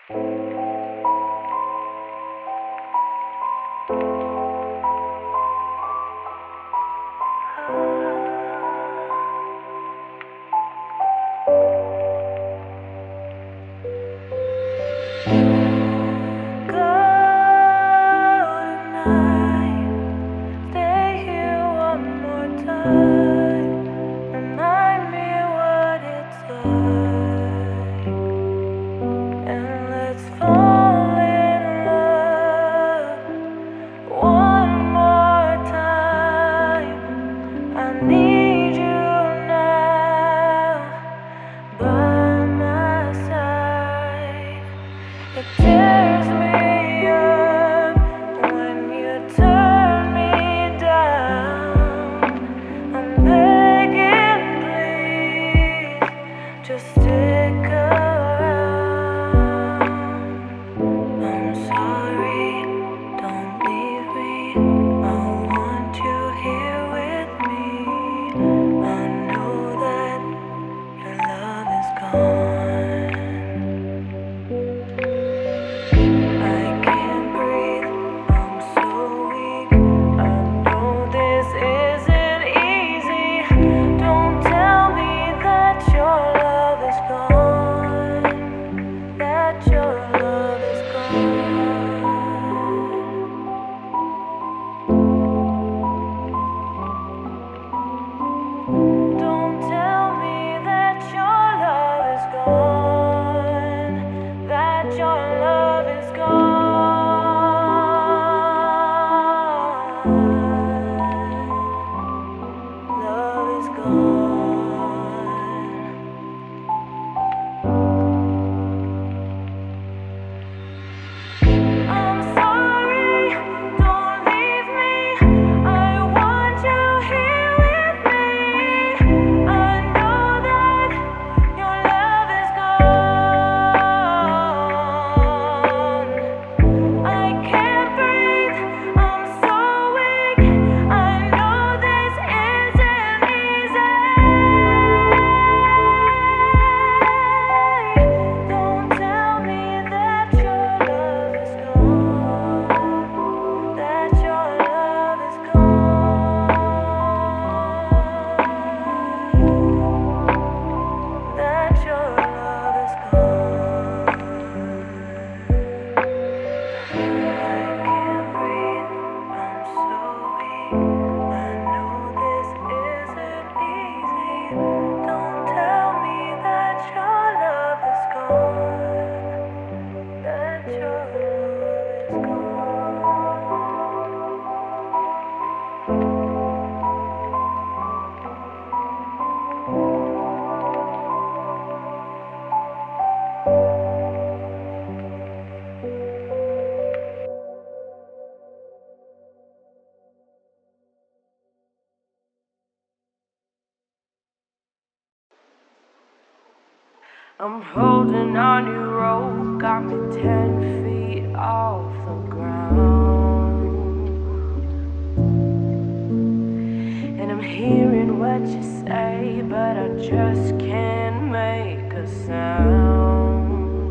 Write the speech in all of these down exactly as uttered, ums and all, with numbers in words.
I'm holding on your rope, got me ten feet off the ground. And I'm hearing what you say, but I just can't make a sound.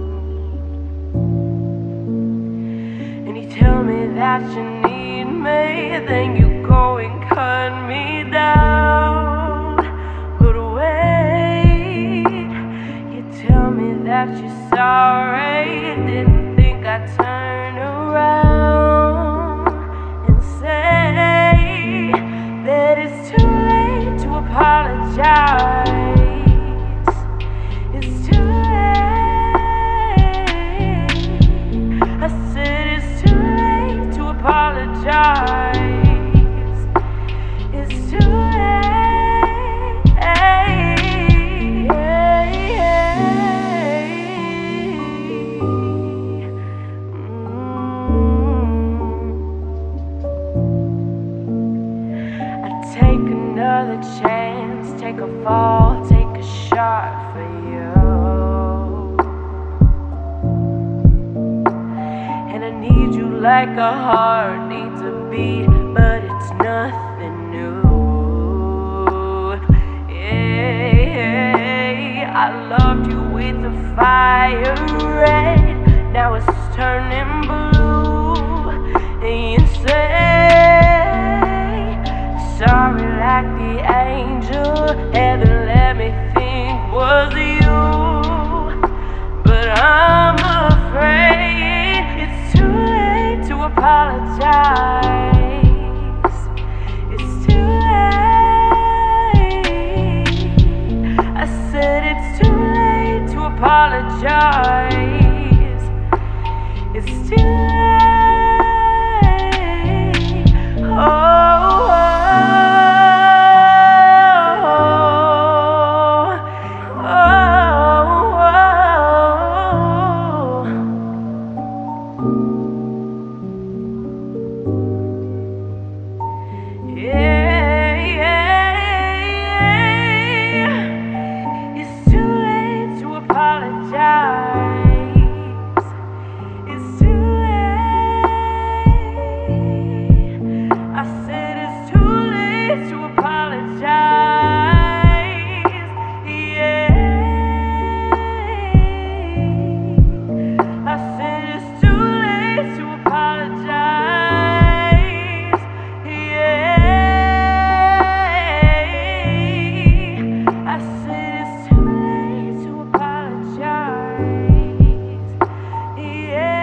And you tell me that you need me, then you go and cut me down. Tell me that you're sorry, didn't think I'd turn around and say that it's too late to apologize. It's too late. I said it's too late to apologize. It's too late. Another chance, take a fall, take a shot for you. And I need you like a heart needs a beat, but it's nothing new. Yeah, I loved you with the fire red. now it's turning blue. And you say sorry like the angel heaven let me think was you. But I'm afraid it's too late to apologize. It's too late. I said it's too late to apologize. It's too late. Oh, oh, oh, yeah, yeah. It's too late to apologize. It's too late. I said it's too late to apologize. Yeah. I said it's too late to apologize. Yeah. I said it's too late to apologize. Yeah.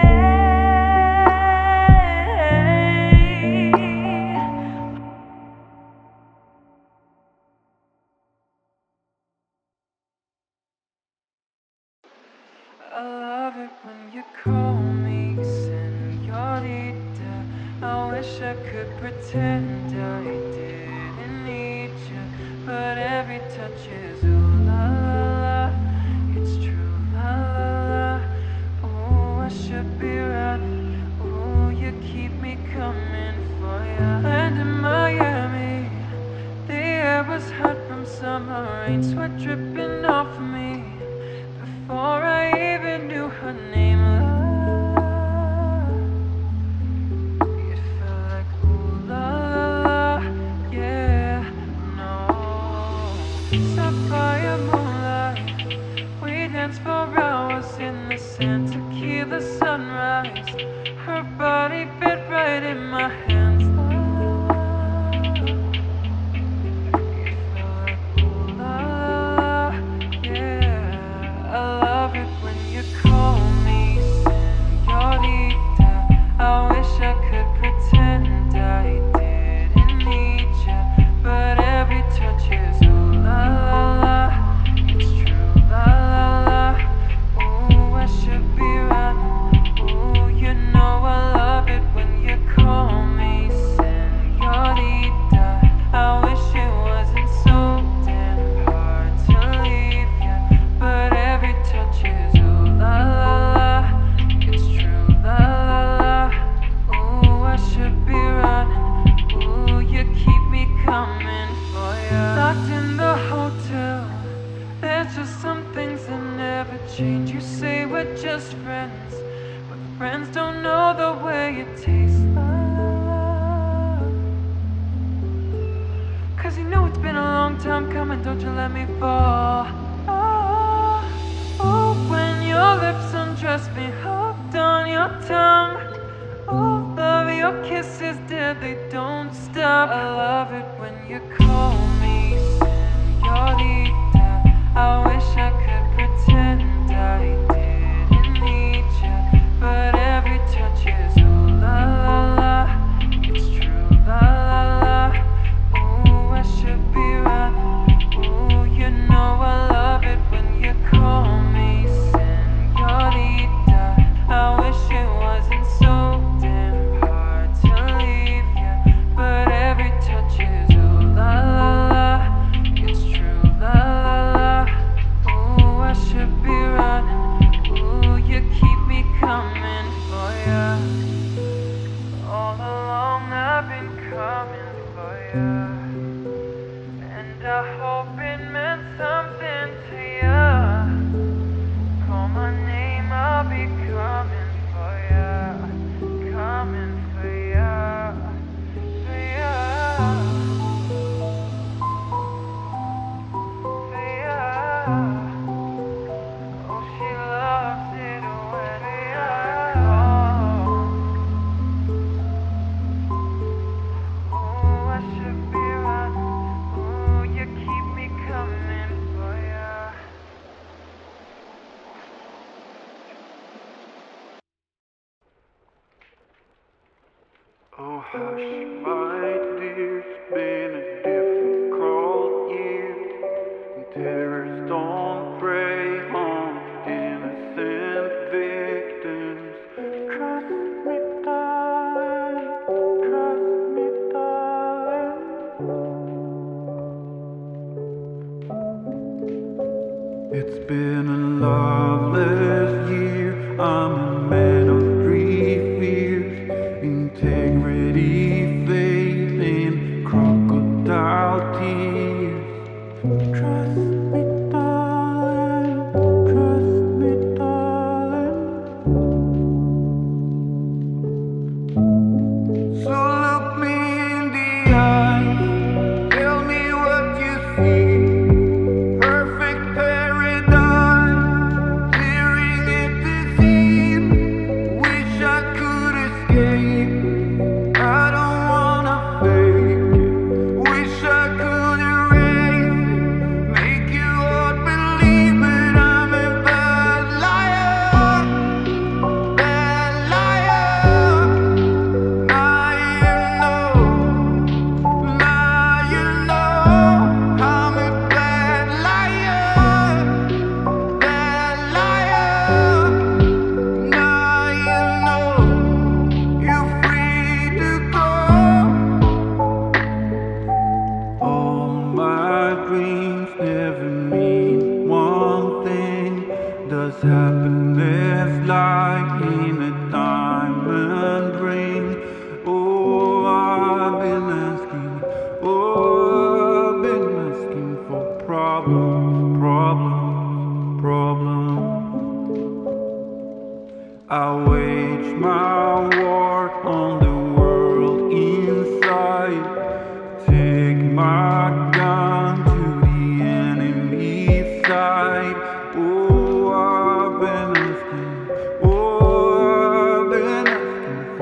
I love it when you call me señorita. I wish I could pretend I didn't need you, but every touch is ooh la la la. It's true la la la. Oh, I should be running. Oh, you keep me coming for ya. Land in Miami, the air was hot from summer rain, sweat dripping off of me. Before I even knew her name, love, it felt like ooh la la la, yeah, no. Sapphire moonlight, we danced for hours in the sand, tequila sunrise. Her body fit right in my hands, love. It felt like ooh la la la, yeah. I love it when you call me señorita. I wish I could pretend I didn't need you, but every touch is ooh la la la. It's true la la la. Ooh, I should be running. Ooh, you know I love it when you call me señorita. I wish it wasn't so damn hard to leave you, but every touch is ooh la la la. It's true la la la. Ooh, I should be running. Ooh, you keep me coming for ya. Locked in the hotel, there's just some things that never change. You say we're just friends, but friends don't know the way it tastes, love. Cause you know it's been a long time coming, don't you let me fall. Oh, oh, when your lips undress me, hooked on your tongue. Oh, love, your kisses deadly, don't stop. I love it when you call me señorita. I wish I could pretend I didn't need you, but every touch is ooh la la la. It's true la la la. Ooh, I should be running. Ooh, you know I love it when you call me señorita. I wish it wasn't so damn hard to leave you, Hush, my dear, it's been a difficult year, and terrorists don't prey on innocent victims. Trust me, darling, trust me, darling. It's been a loveless year, I'm a man of three fears: integrity, faith, and crocodile tears. Trust me, darling, trust me, darling. So look me in the eye, tell me what you see. Perfect paradise, tearing at the seam. Wish I could escape, I don't wanna fake it. Wish I could erase it, make you all believe it. I'm a bad liar, bad liar. Now you know, now you know I'm a bad liar, bad liar. Now you know you're free to go. All my dreams never mean one thing. Does happiness lie in a diamond ring? Oh, I've been asking, oh, I've been asking for problems, problems, problems. I wage my war on the world inside. Take my gun to the enemy's side. Oh, I've been asking, oh, I've been asking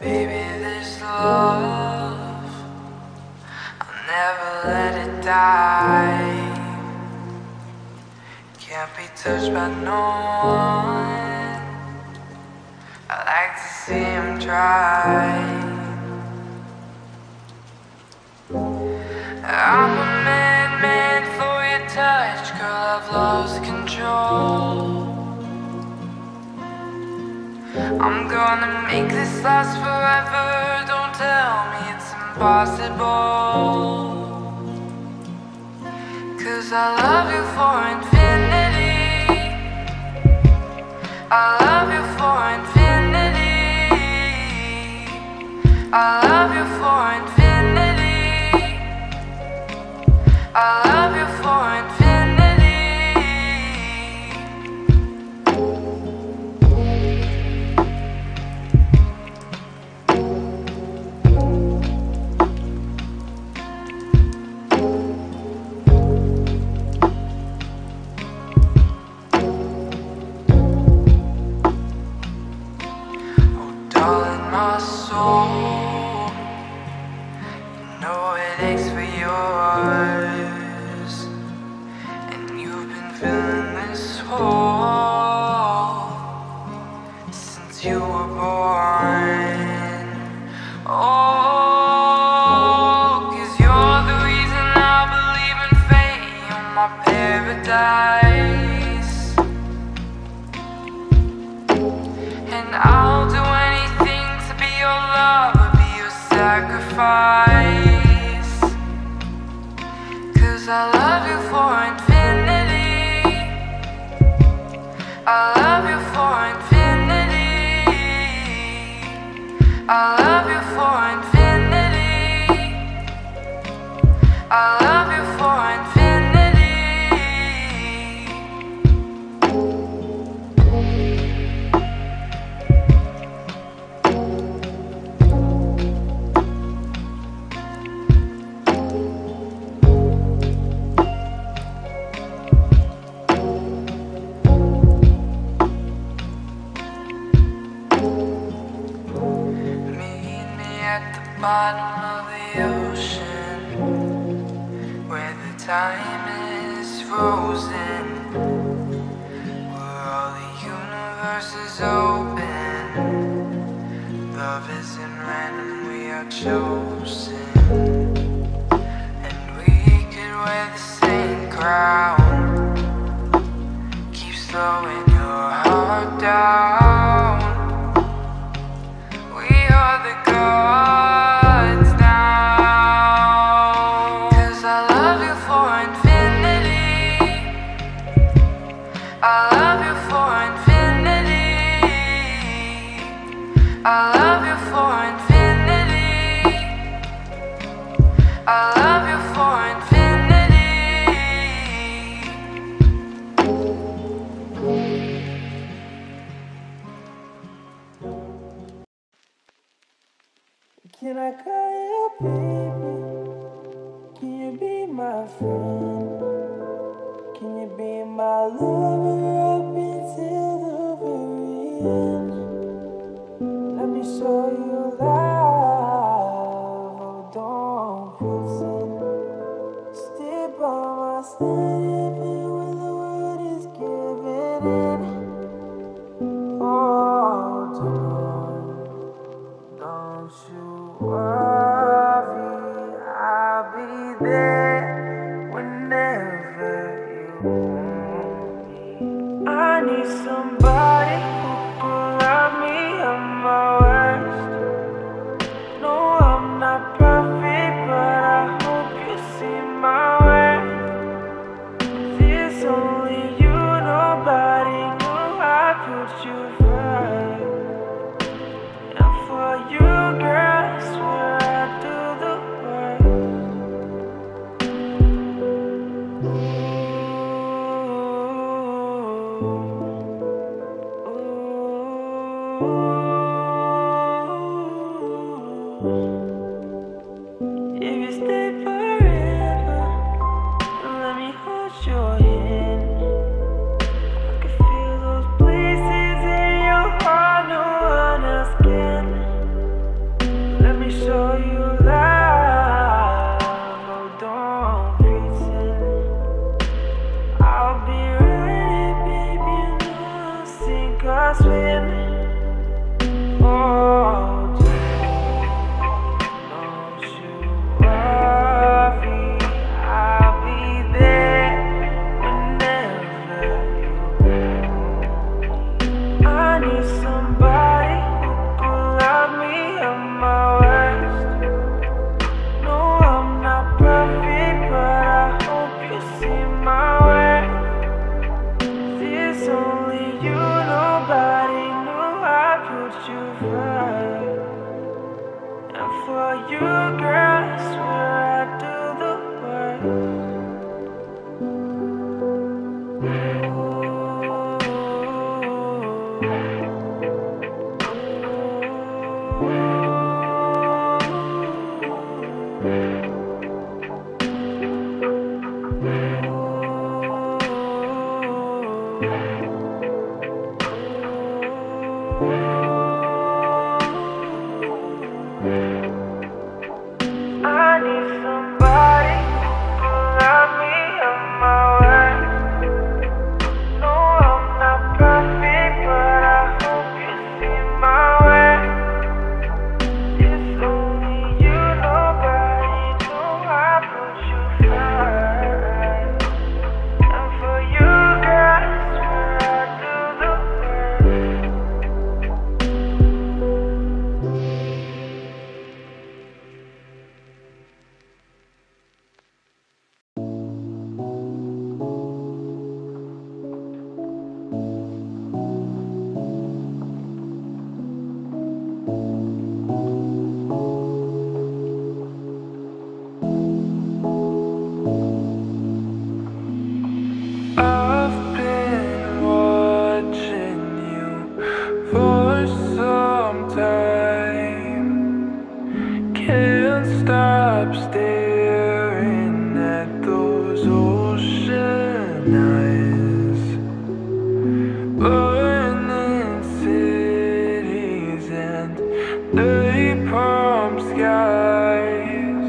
Baby, this love, I'll never let it die. Can't be touched by no one. I like to see him try. I'm a madman for your touch, girl, I've lost control. I'm gonna make this last forever, don't tell me it's impossible. Cause I love you for infinity, I love you for infinity, I love you for infinity, I love you for infinity. My soul, you know it aches for yours, and you've been filling this hole since you were born. Oh, cause you're the reason I believe in fate, you're my paradise, and I'll do anything your love will be your sacrifice. Cause I love you for infinity, I love you for infinity, I love you for infinity, I love you for infinity. At the bottom of the ocean, where the time is frozen, where all the universe is open. Love isn't random, we are chosen, and we could wear the same crown. Keep slowing your heart down. We are the gods now. Cause I love you for infinity, I love you for infinity, I love you for infinity, I love you for Can I call you baby? Can you be my friend? Can you be my lover up until the very end? Let me show you love, oh don't pretend. Stay by my side even when the world is giving in. Oh don't, don't you worry, I'll be there whenever you want me. I need somebody who can love me at my worst. No, I'm not perfect, but I hope you see my worth. There's only you, nobody knew I put you first. And for you, girl, I swear I do the work. Ooh, ooh. If you stay forever, let me hold your hand. I can feel those places in your heart no one else can. I spend all day. Don't you worry, I'll be there whenever you want me. I need somebody who can love me at my worst. No, I'm not perfect, but I hope you see my worth. It's only you, nobody knew I put you first. And for you, girl, I swear I do the work. I need somebody who love me at my worst. No, I'm not perfect, but I hope you see my worth. It's only you, nobody knew I put you first. And for you, girl, I swear I do the work. I've been watching you for some time. Can't stop staring at those ocean eyes. Burning cities and napalm skies.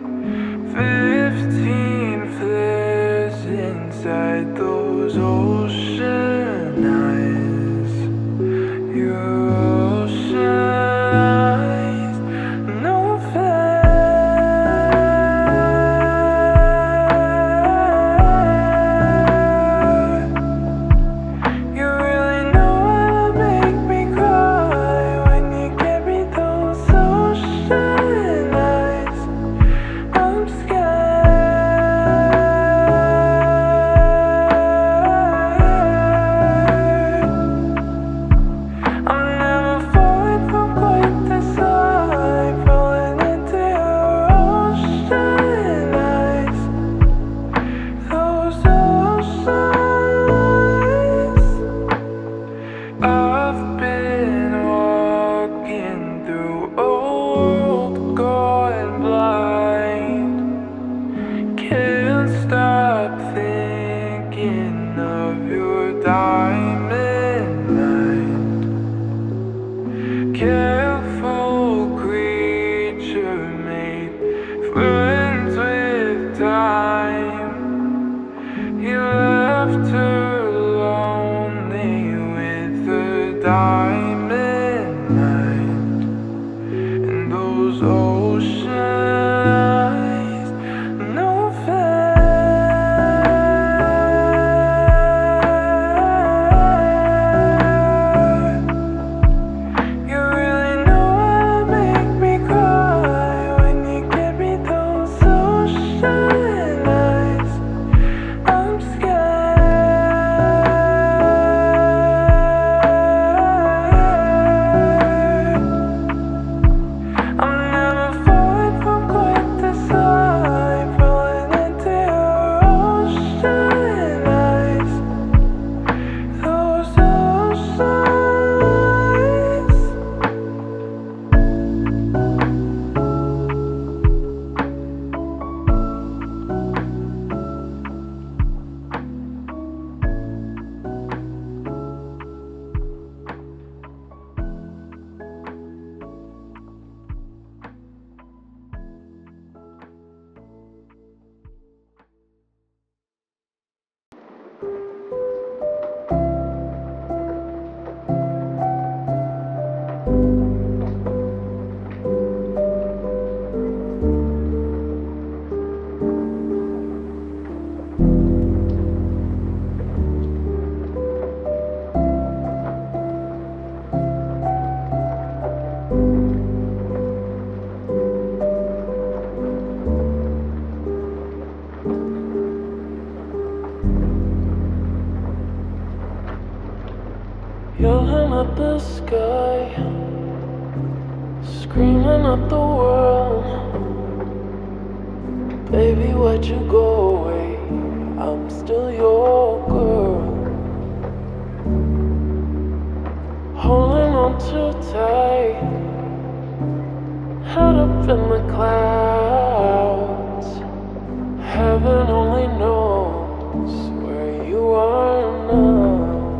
Fifteen flares inside those ocean eyes. Your ocean eyes, no fair. You really know how to make me cry when you give me those ocean eyes. I'm scared. I'm never falling from quite this high, falling into your ocean eyes. Those ocean eyes. I've been walking through a world gone blind. Can't stop thinking of your diamond mind. Careful creature made friends with time. He left her lonely with her diamond mind. And those ocean eyes, no fair. You really know how to make me cry when you give me those ocean eyes. I'm scared. yelling at the sky, screaming at the world. Baby, why'd you go away? I'm still your girl. Holding on too tight, head up in the clouds. Heaven only knows where you are now.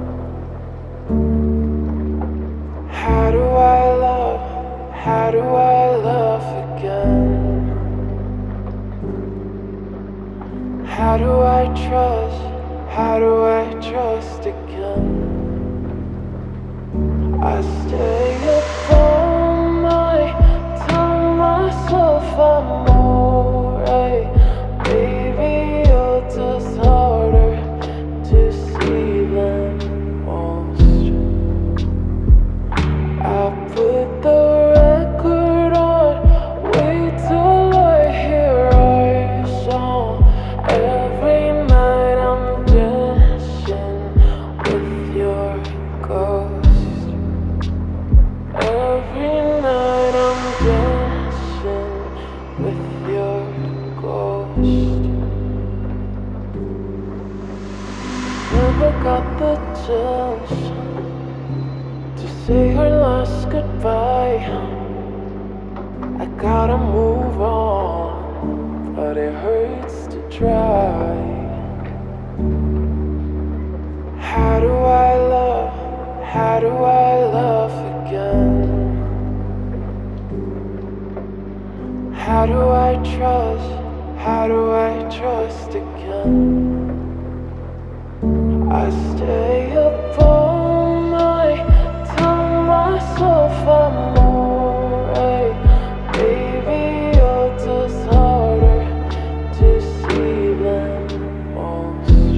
How do I love? How do I love again? How do I trust? How do I trust again? I stay up all night, tell myself I'm alright. Baby, you're just harder to see than most. I put the record on, wait till I hear our song. Every night I'm dancing with your ghost. Every night I'm dancing with your ghost. Never got the chance to say her last goodbye. I gotta move on, but it hurts to try. How do I love? How do I love again? How do I trust? How do I trust again? I stay up all night, tell myself I'm alright. Baby, you're just harder to see than most.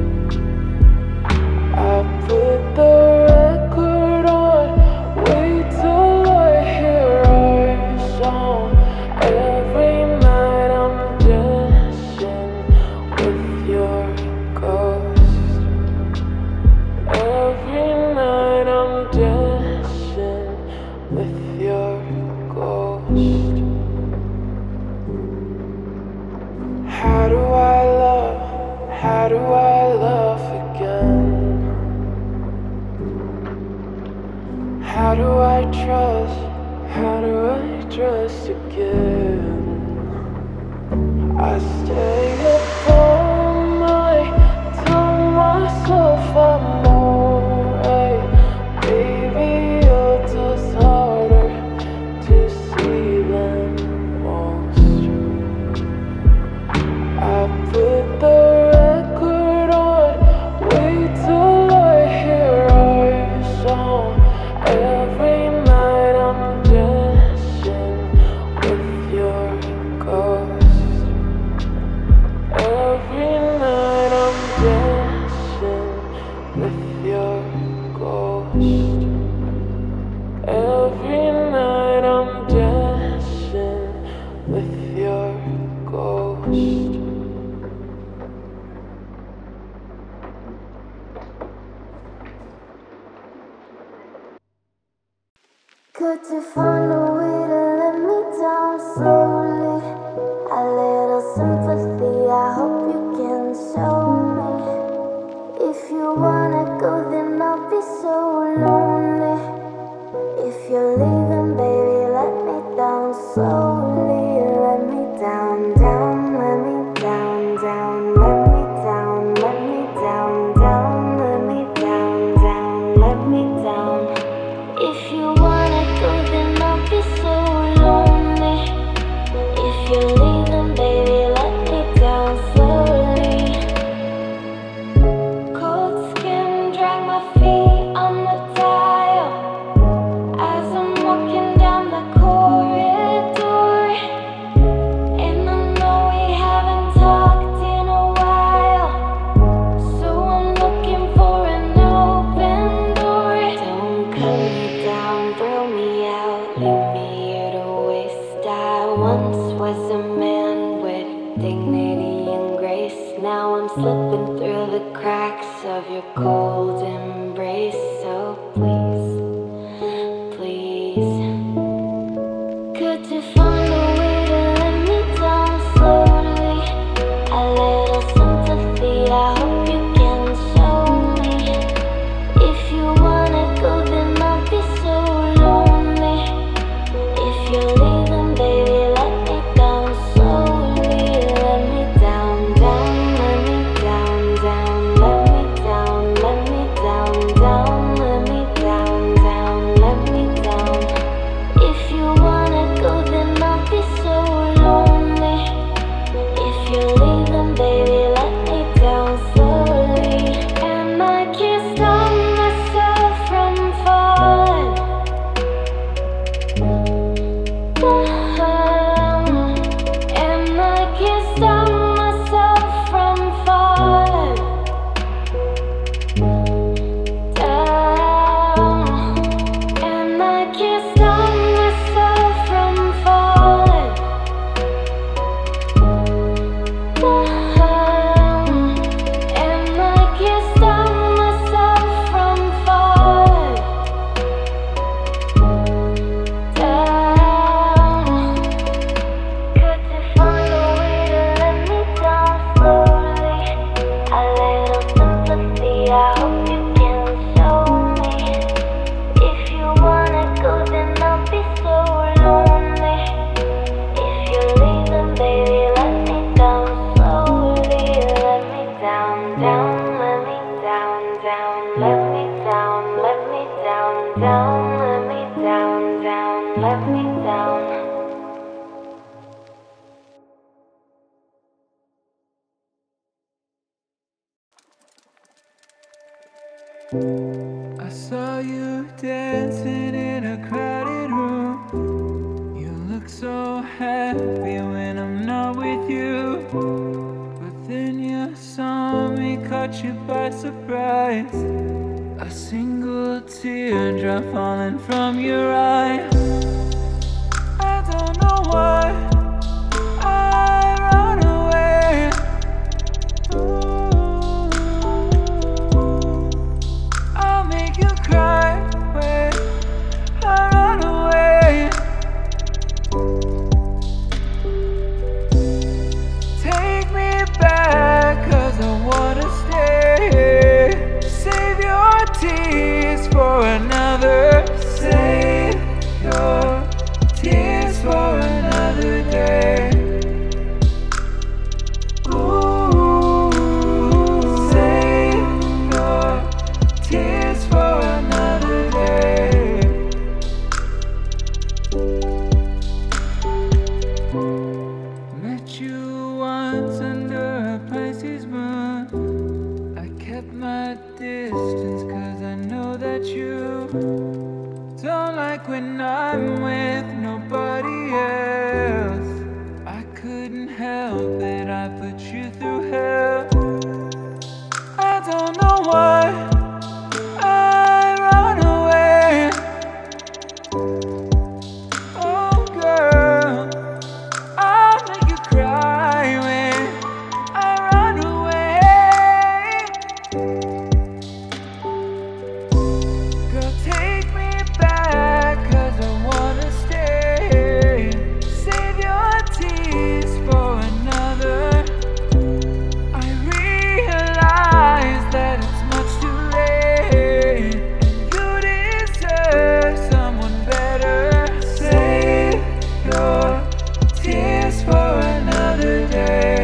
I put the record on, wait till I hear our song. Every night I'm dancing with your ghost. Every night I'm dancing with your ghost. How do I love? How do I love again? How do I trust? How do I trust again? I stay up all night, tell myself I'm alright. Baby, you're just harder to see than most. I put the record on, wait till I hear our song. Every night I'm dancing with your ghost. Every night I'm dancing with your ghost. Every night I'm dancing with your ghost. Could you find a way to let me down slowly? A little sympathy, I hope you can show me. If you wanna go, then I'll be so lonely. If you're leaving, baby, let me down slowly. Let me down, down, let me down, down, let me down, let me down, down, let me down, down, let me down. If you wanna go, then I'll be so lonely. If you're leaving, baby, let me down slowly. Cold skin, drag my feet on the tile as I'm walking down the corridor. And I know we haven't talked in a while, so I'm looking for an open door. Don't cut me down, throw me out, leave me here to waste. I once was a man with dignity and grace. Now I'm slipping through the cracks of your cold embrace. down, let me down, down, let me down. I saw you dancing in a crowded room. You look so happy when I'm not with you. But then you saw me, caught you by surprise. A single teardrop falling from your eye. I don't know why I run away. Ooh, I'll make you cry when I run away. Take me back, 'cause I wanna stay. Save your tears for another. Save your tears for another day. Ooh, save your tears for another day. Met you once under a Pisces moon. I kept my distance 'cause I know that you don't like when I'm with nobody else. I couldn't help it, I put you through hell. I don't know why I run away. Oh girl, I'll make you cry when I run away. Girl, take me back, 'cause I wanna stay. Save your tears for another. I realize that it's much too late, and you deserve someone better. Save your tears for another day.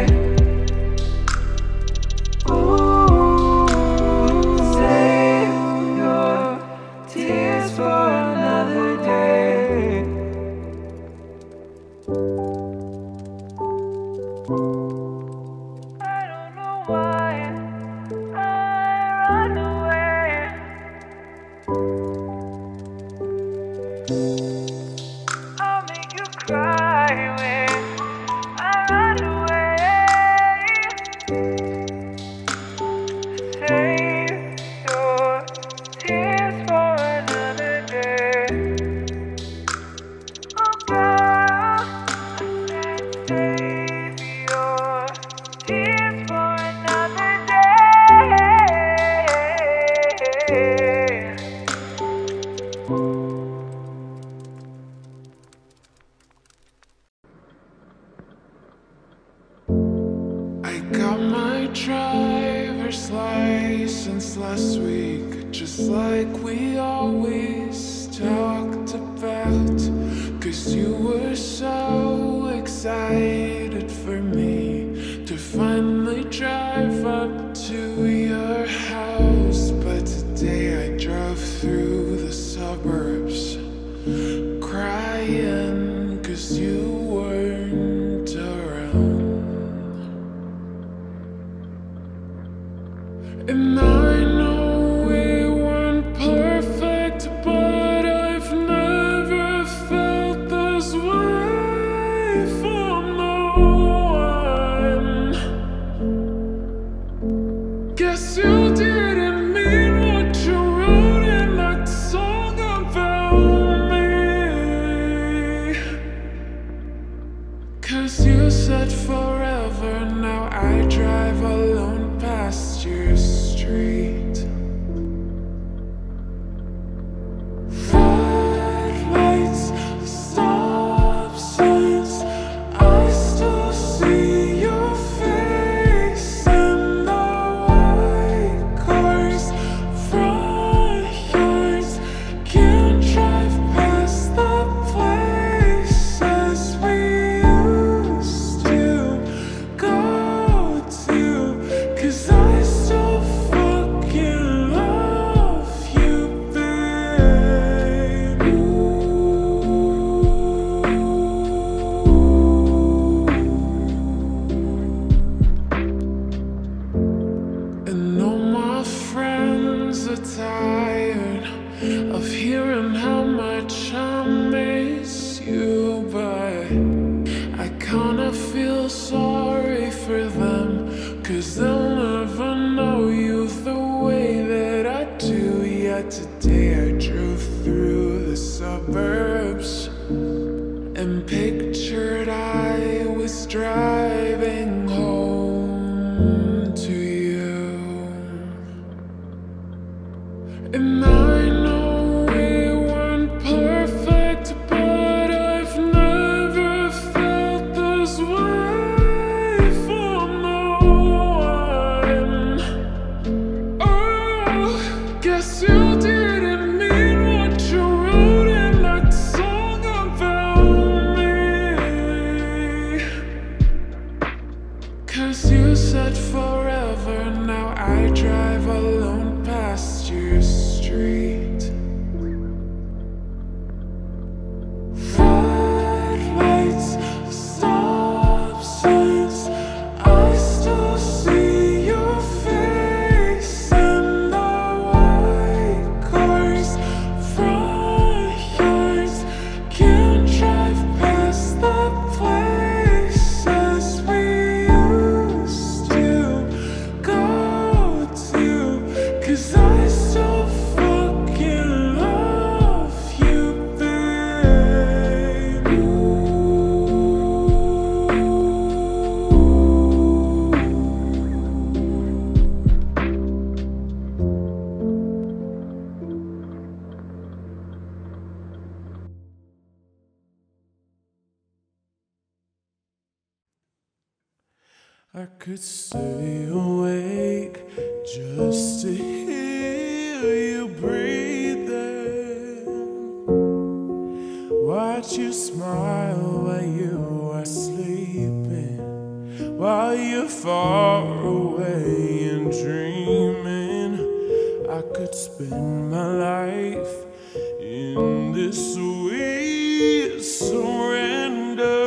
Ooh, save your tears for another day. I don't know why I run away. I'll make you cry when I run away. Save your tears for another day. Oh girl, I said save your tears for another day. I got my driver's license last week, just like we always talked about. 'Cause you were so excited for me to finally drive up to your house. But today I drove through the suburbs crying 'cause you weren't around. And I know we weren't perfect, but I've never felt this way for no one. Guess you didn't mean what you wrote in that of hearing how much I miss you, but I kinda feel sorry for them, 'cause they'll never know you the way that I do. Yet today I drove through the suburbs and pictured I was driving home to you. And I know we weren't perfect, but I've never felt this way for no one. Oh, guess you didn't mean what you wrote in that song about me, 'cause you said forever, now I drive alone past your street. Red lights, stop signs, I still see your face in the white cars, front yards. Can't drive past the places we used to go to, 'cause I still fucking love you, babe. I could stay awake just to hear you breathing, watch you smile while you are sleeping, while you're far away and dreaming. I could spend my life in this sweet surrender.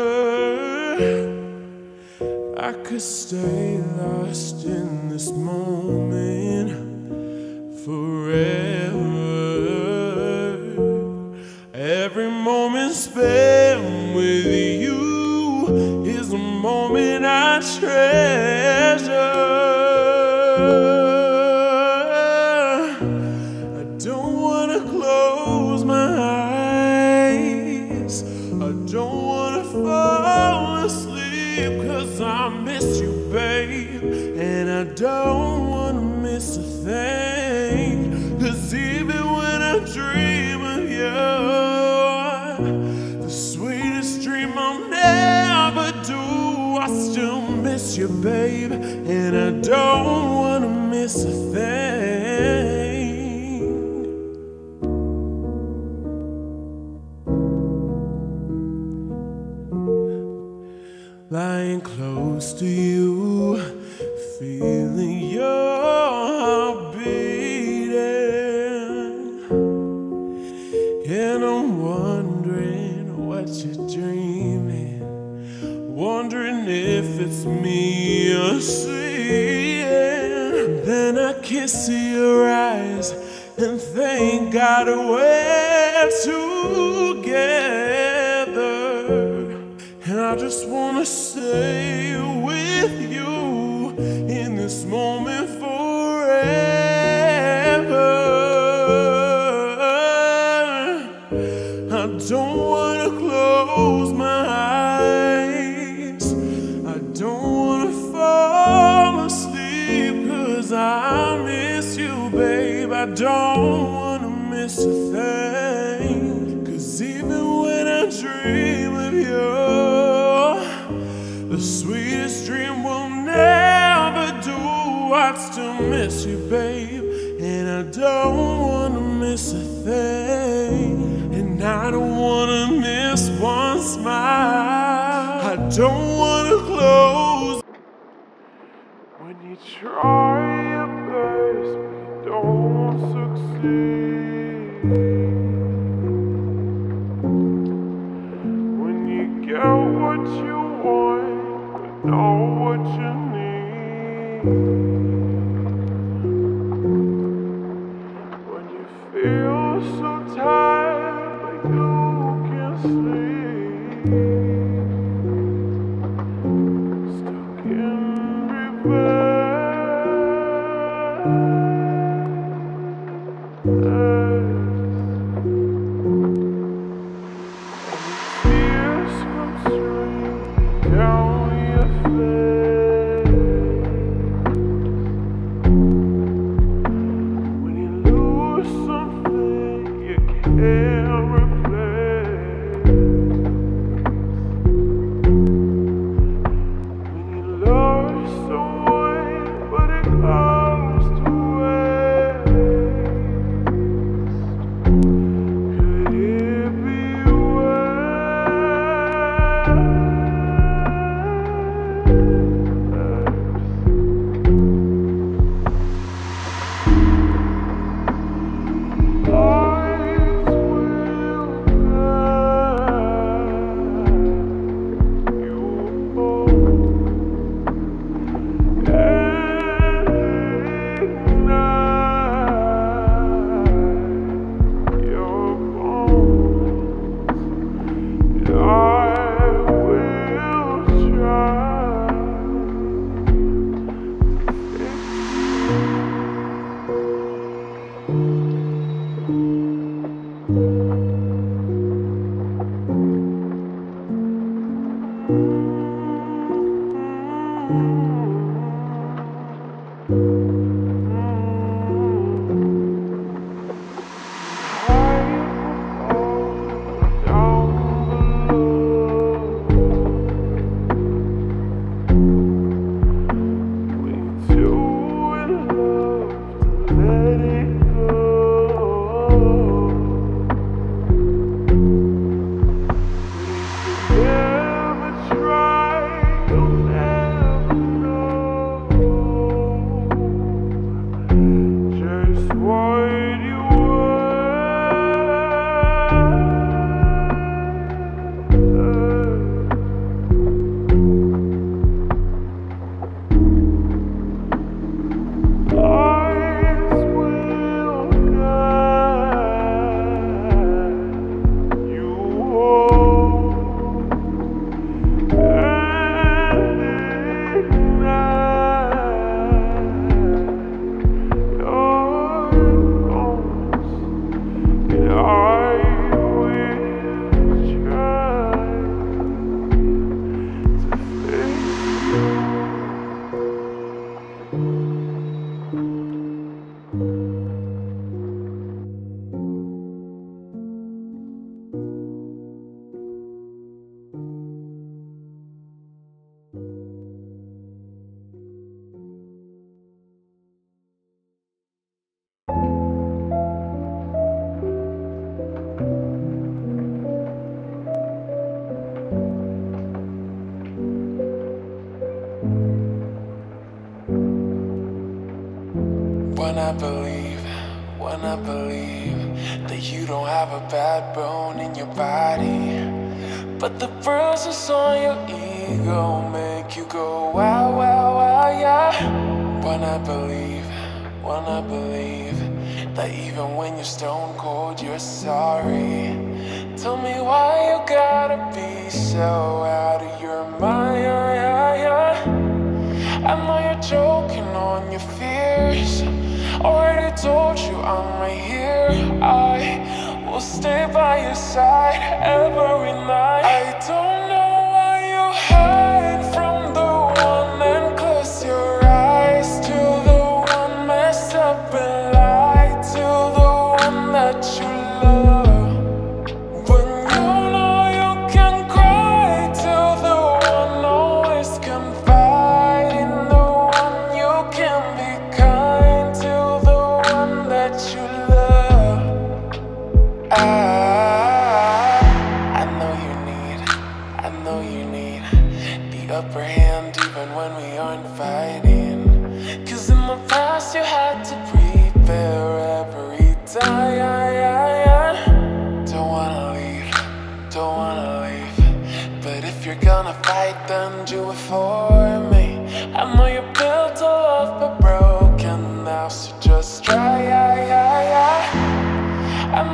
I could stay lost in this moment forever. Every moment spent with you is a moment I treasure. I don't wanna close my eyes, I don't wanna fall asleep, 'cause I miss you, babe, and I don't wanna miss a thing. 'Cause even when I dream of you, the sweetest dream I'll never do, I still miss you, babe, and I don't wanna miss a thing. Lying close to you, feeling your heart beating, and I'm wondering what you're dreaming, wondering if it's me you're seeing. Then I kiss your eyes and thank God we're together. And I just wanna stay with you in this moment forever. I don't wanna close my eyes, I don't wanna fall asleep, 'cause I miss you, babe, I don't wanna miss a thing. 'Cause even when I dream of you, the sweetest dream will never do. I still miss you, babe, and I don't wanna miss a thing. And I don't wanna miss one smile, I don't wanna close. When you try your best but you don't succeed, when you get what you want but know what you need, when you feel When I believe, when I believe that you don't have a bad bone in your body, but the bruises on your ego make you go wow, wow, wow, yeah. When I believe, when I believe that even when you're stone cold, you're sorry. Tell me why you gotta be so out of your mind, yeah, yeah. I know you're joking on your fears. Already told you I'm right here. I will stay by your side every night. I don't know why you hide from the one and close your eyes to the one messed up and lied to the one that you love. When you know you can cry to the one always confide in the one you can be kind to the one that you love. I, I know you need, I know you need the upper hand even when we aren't fighting. Cause in the past you had to prepare every time. Don't wanna leave, don't wanna leave, but if you're gonna fight then do it for me. I know you're built to love but broken now, so just try. I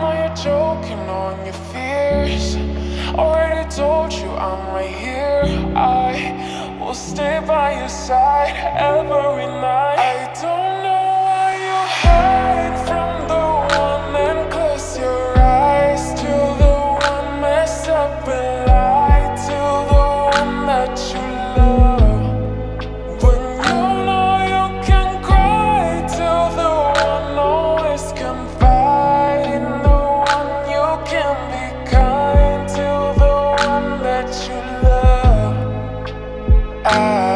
on your fears. Already told you I'm right here. I will stay by your side every night. I don't know why you hide from the one and close your eyes to the one messed up and lie to the one that you love. When you know you can cry to the one always confide in the one you can be kind to the one that you love. I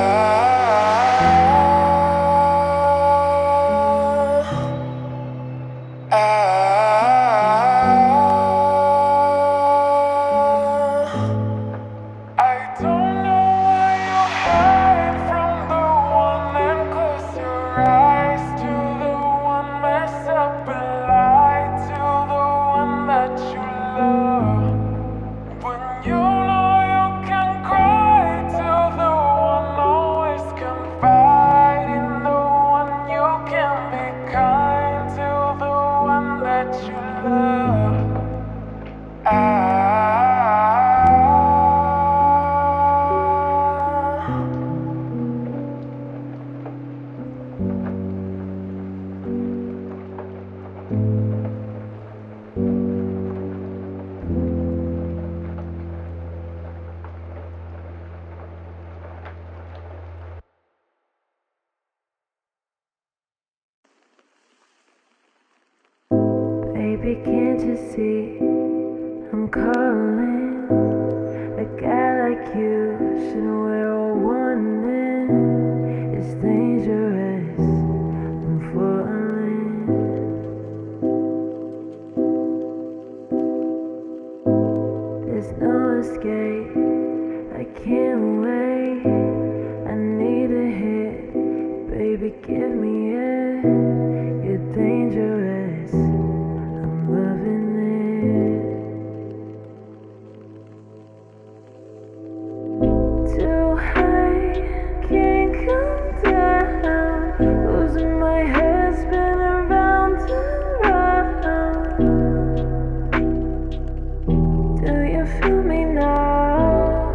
Baby, can't you see I'm calling? A guy like you shouldn't wear a warning. It's dangerous, I'm falling. There's no escape, I can't wait. I need a hit, baby, give me it. You're dangerous, I'm loving it. Too high, can't come down. Losing my head, spinning round and round. Do you feel me now?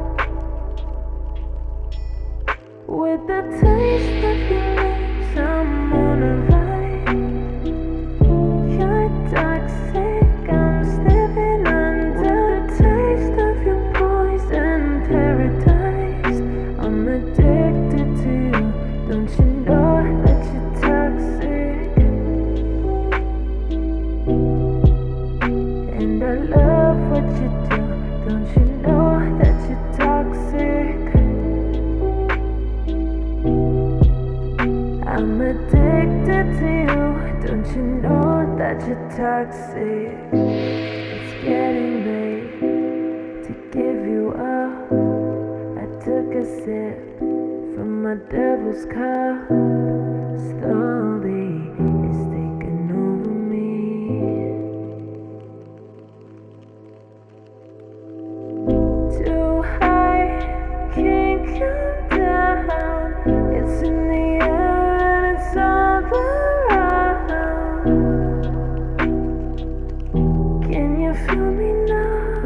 With the taste of your lips, I'm on a ride. You're toxic, I'm sniffing under the taste of your poison paradise. I'm addicted to you, don't you know that you're toxic? And I love what you do, don't you know that you're toxic? I'm addicted to you, don't you know that you're toxic? It's getting late to give you up. I took a sip from my devil's cup. Slowly, it's taking over me. Too high, can't come down. It's in the air and it's all around. Can you feel me now?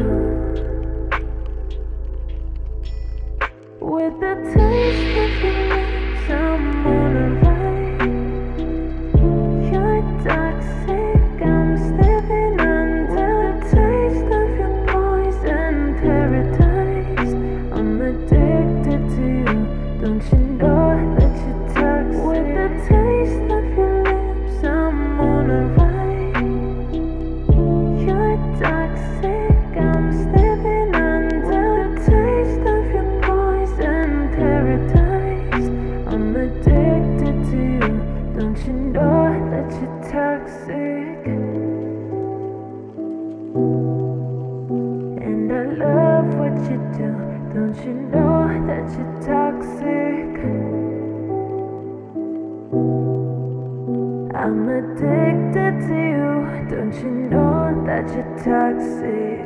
With the taste of your lips, I'm on a ride. You're toxic, I'm sniffing under the taste of your poison paradise. I'm addicted to you, don't you know that you're toxic? With the taste of your lips, I'm on a ride. You're toxic, I'm sniffing under the taste of your poison paradise. I'm addicted to you, don't you know that you're toxic? And I love what you do, don't you know that you're toxic? I'm addicted to you, don't you know that you're toxic?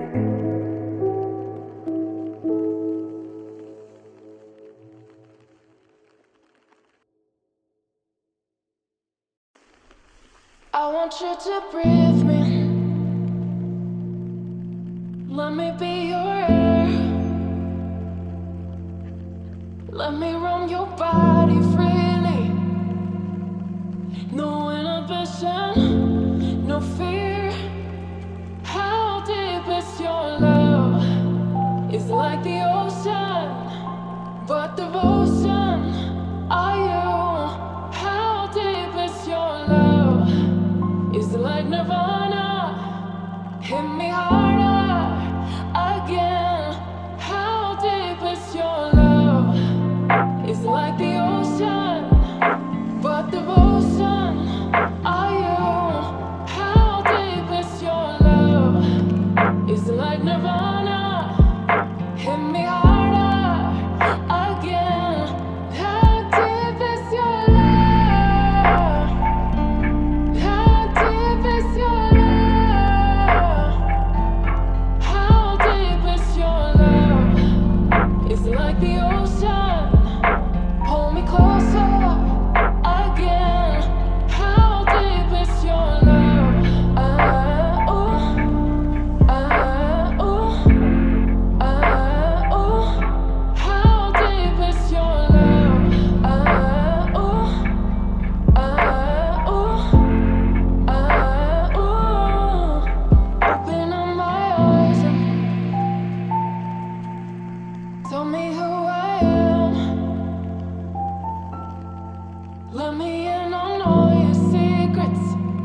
I want you to breathe me. Let me be your air. Let me roam your body freely. No inhibition, no fear. How deep is your love? It's like the ocean, but devotion are you? How deep is your love? It's like Nirvana. Hit me harder again. How deep is your love? It's like the ocean, but devotion are you? How deep is your love? It's like Nirvana. Hit me harder again. How deep is your love? How deep is your love? How deep is your love? It's like the ocean. Hold me closer again. How deep is your love? Ah, ooh, ah, ooh, ah, ooh. How deep is your love? Ah, ooh, ah, ooh, ah, ooh. Open up my eyes and tell me who I am. Let me in on all your secrets.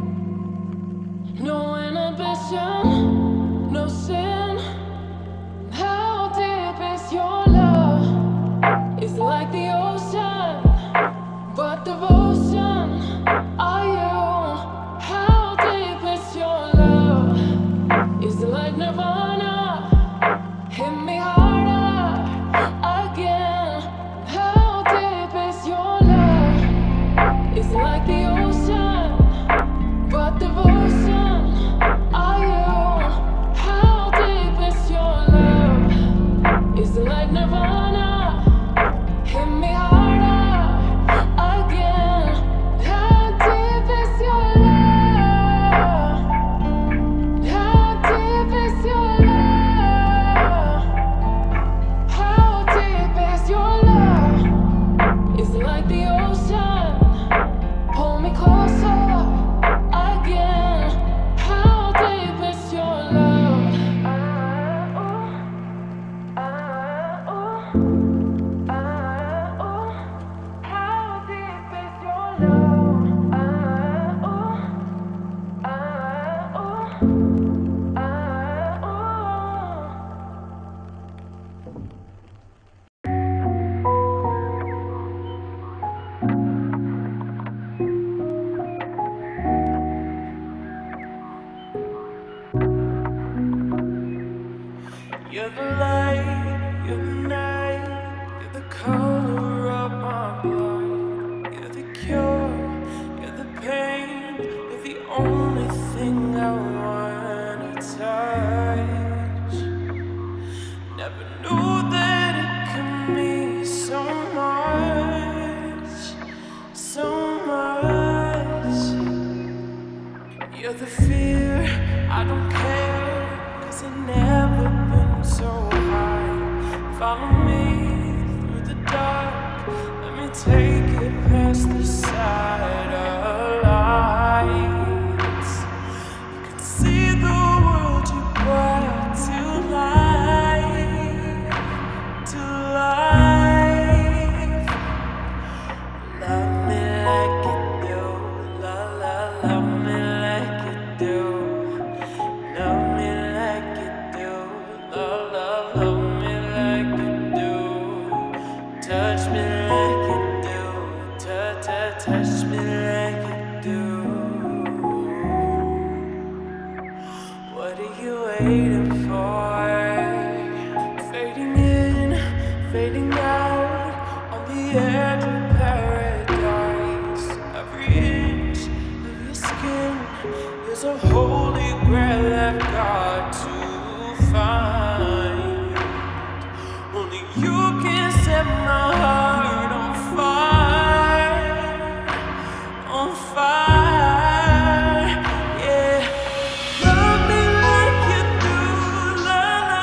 No inhibition, no sin. How deep is your love? It's like the ocean, but devotion are you? How deep is your love? It's like Nirvana. Hit me harder again. How deep is your love? It's like the ocean, but devotion are you? How deep is your love? It's like Nirvana. Hit me harder again. How deep is your love? How deep is your love? How deep is your love? It's like the ocean. Hold me closer again. How deep is your love? Ah, ooh, ah, ooh, ah, ooh. How deep is your love? Ah, ooh, ah, ooh, ah, You're the light, you're the night, you're the color of my blood. You're the cure, you're the pain, you're the only thing I wanna touch. Never knew that it could mean so much, so much. You're the fear, I don't care, 'cause I've never been so high. Follow me through the dark, let me take it past the side of lights. You can see the world you brought to life, to life. Love me like you do, la la, love me like you do. Love me like you do, love, love, love me like you do. Touch me like you do, touch, touch, touch me like you do. What are you waiting for? Fading in, fading out, on the edge of paradise. Every inch of your skin is a holy grail I've got to find. Only you can set my heart on fire, on fire, yeah. Love me like you do, la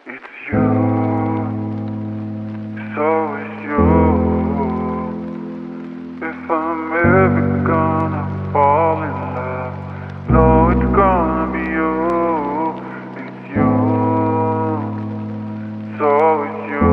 It's you, it's always you. If I'm ever gonna fall in love, no, it's gonna be you. It's you, it's always you.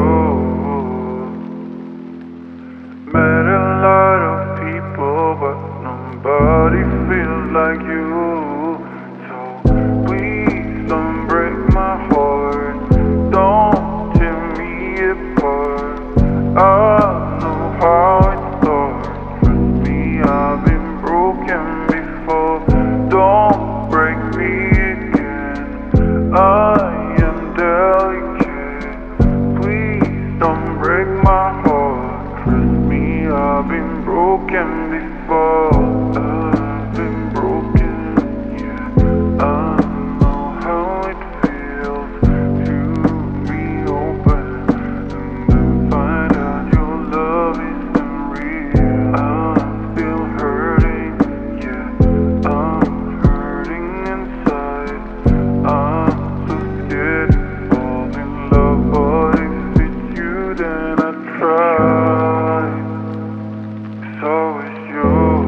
Met a lot of people, but nobody feels like you. So please don't break my heart, don't tear me apart. I know how it starts. Trust me, I've been broken before. Don't break me again, I am delicate. Please don't break my heart. Trust me, I've been broken before. I've been broken, yeah. I know how it feels to be open and then find out your love isn't real. I'm still hurting, yeah. I'm hurting inside. I'm so scared to fall in love, but if it's you, then I try. It's always you.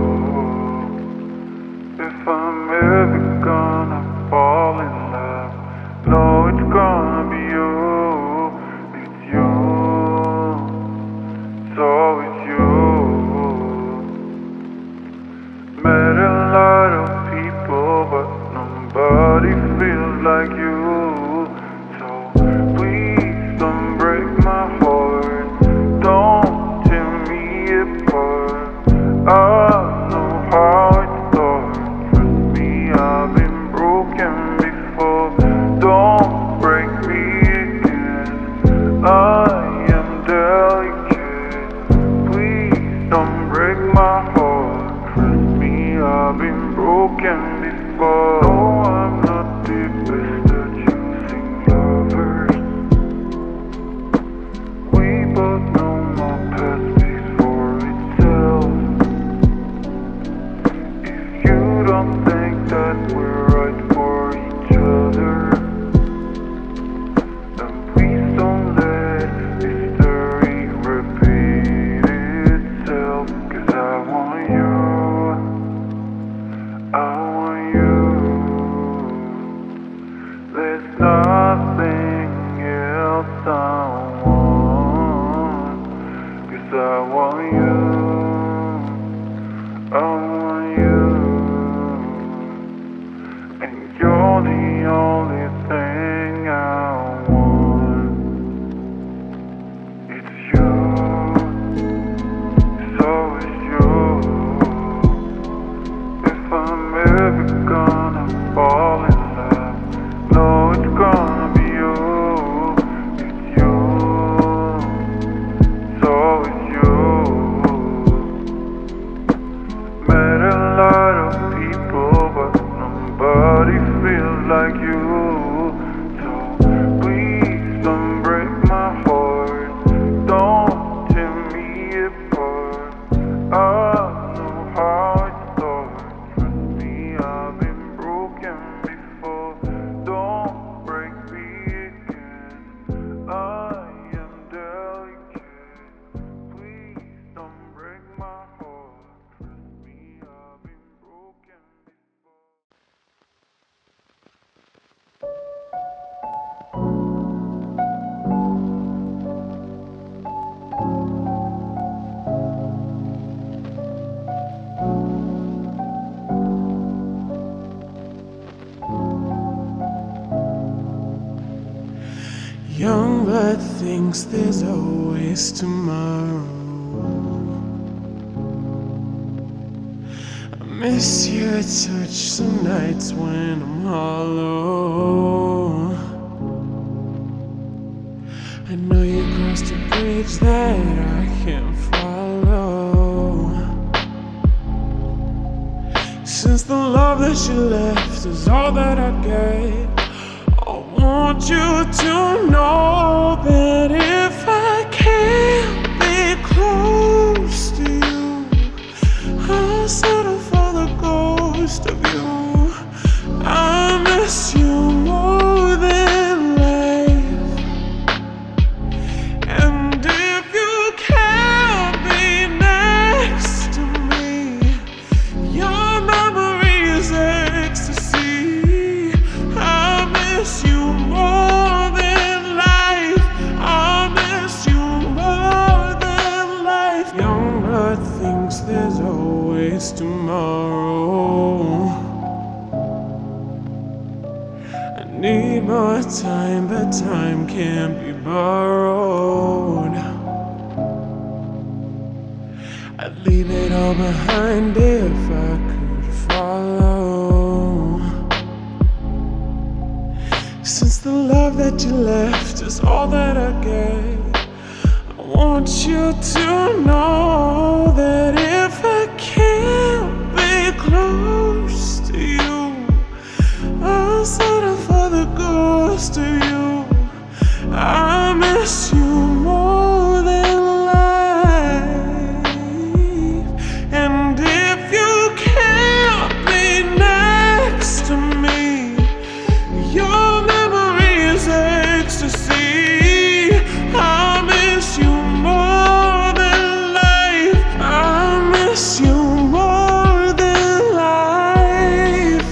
If I'm ever gonna fall in love, no, it's gonna be you. It's you, it's always you. Met a lot of people, but nobody feels like you. So please don't break my heart, don't tear me apart. I know how it starts. Trust me, I've been broken before. Don't break me again, I am delicate. Please don't break my heart. Trust me, I've been broken before. No, I'm not the best at choosing lovers. We both know my past speaks for itself. If you don't think that we're right for each other, then please don't let history repeat itself. 'Cause I want you, I want you. There's nothing else I want. 'Cause I want you, I want you. And you're the only thing I want. It's you, it's always you. If I'm ever gonna fall in love, no, it's gonna be you. It's you, it's always you. Met a lot of people, but nobody feels like you. So please don't break my heart, don't tear me apart. I know how it starts. Trust me, I've been broken before. Don't break me again, I am delicate. Please don't break my heart. Trust me, I've been broken before. Young blood thinks there's always tomorrow. I miss your touch some nights when I'm hollow. I know you crossed a bridge that I can't follow. Since the love that you left is all that I get, I want you to know that if I can't be close to you, I'll settle for the ghost of you. I miss you more than life. time, but time can't be borrowed. I'd leave it all behind if I could follow. Since the love that you left is all that I get, I want you to know that if I can't be close to you, I'll settle for the ghost of you. I miss you more than life. And if you can't be next to me, your memory is ecstasy. I miss you more than life. I miss you more than life.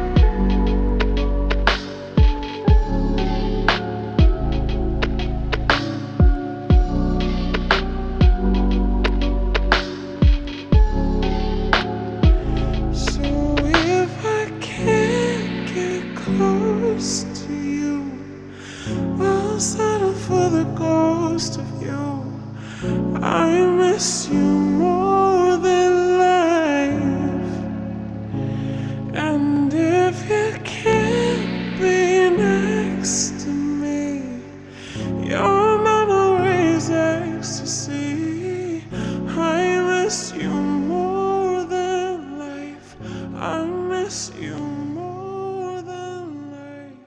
So if I can't get close to you, I'll settle for the ghost of you. I miss you more than life. And if you can't be next to me, your memory's ecstasy. I miss you more than life. I miss you more than life.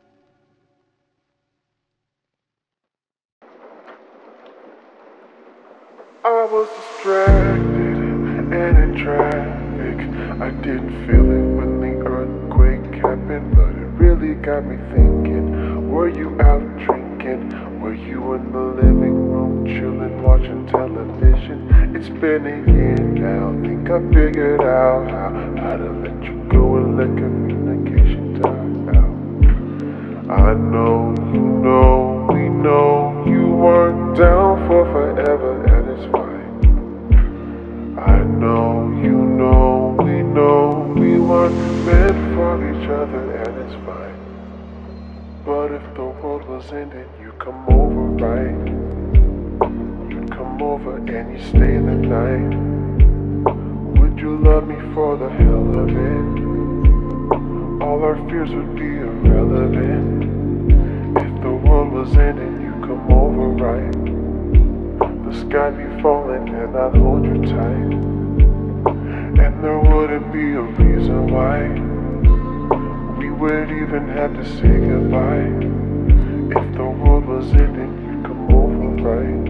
I was distracted and in traffic. I didn't feel it when the earthquake happened, but it really got me thinking. Were you out drinking? Were you in the living room chilling, watching television? It's been a year now. Think I figured out how, how to let you go and let communication die out. I know, you know, we know you weren't down for forever, and it's fine. I know, you know, we know we weren't meant for each other, and it's fine. But if the world was ending, you come over, right? You'd come over and you stay the night. Would you love me for the hell of it? All our fears would be irrelevant. If the world was ending, you come over, right? The sky be falling and I'd hold you tight. And there wouldn't be a reason why we would even have to say goodbye. If the world was ending, you'd come over, right?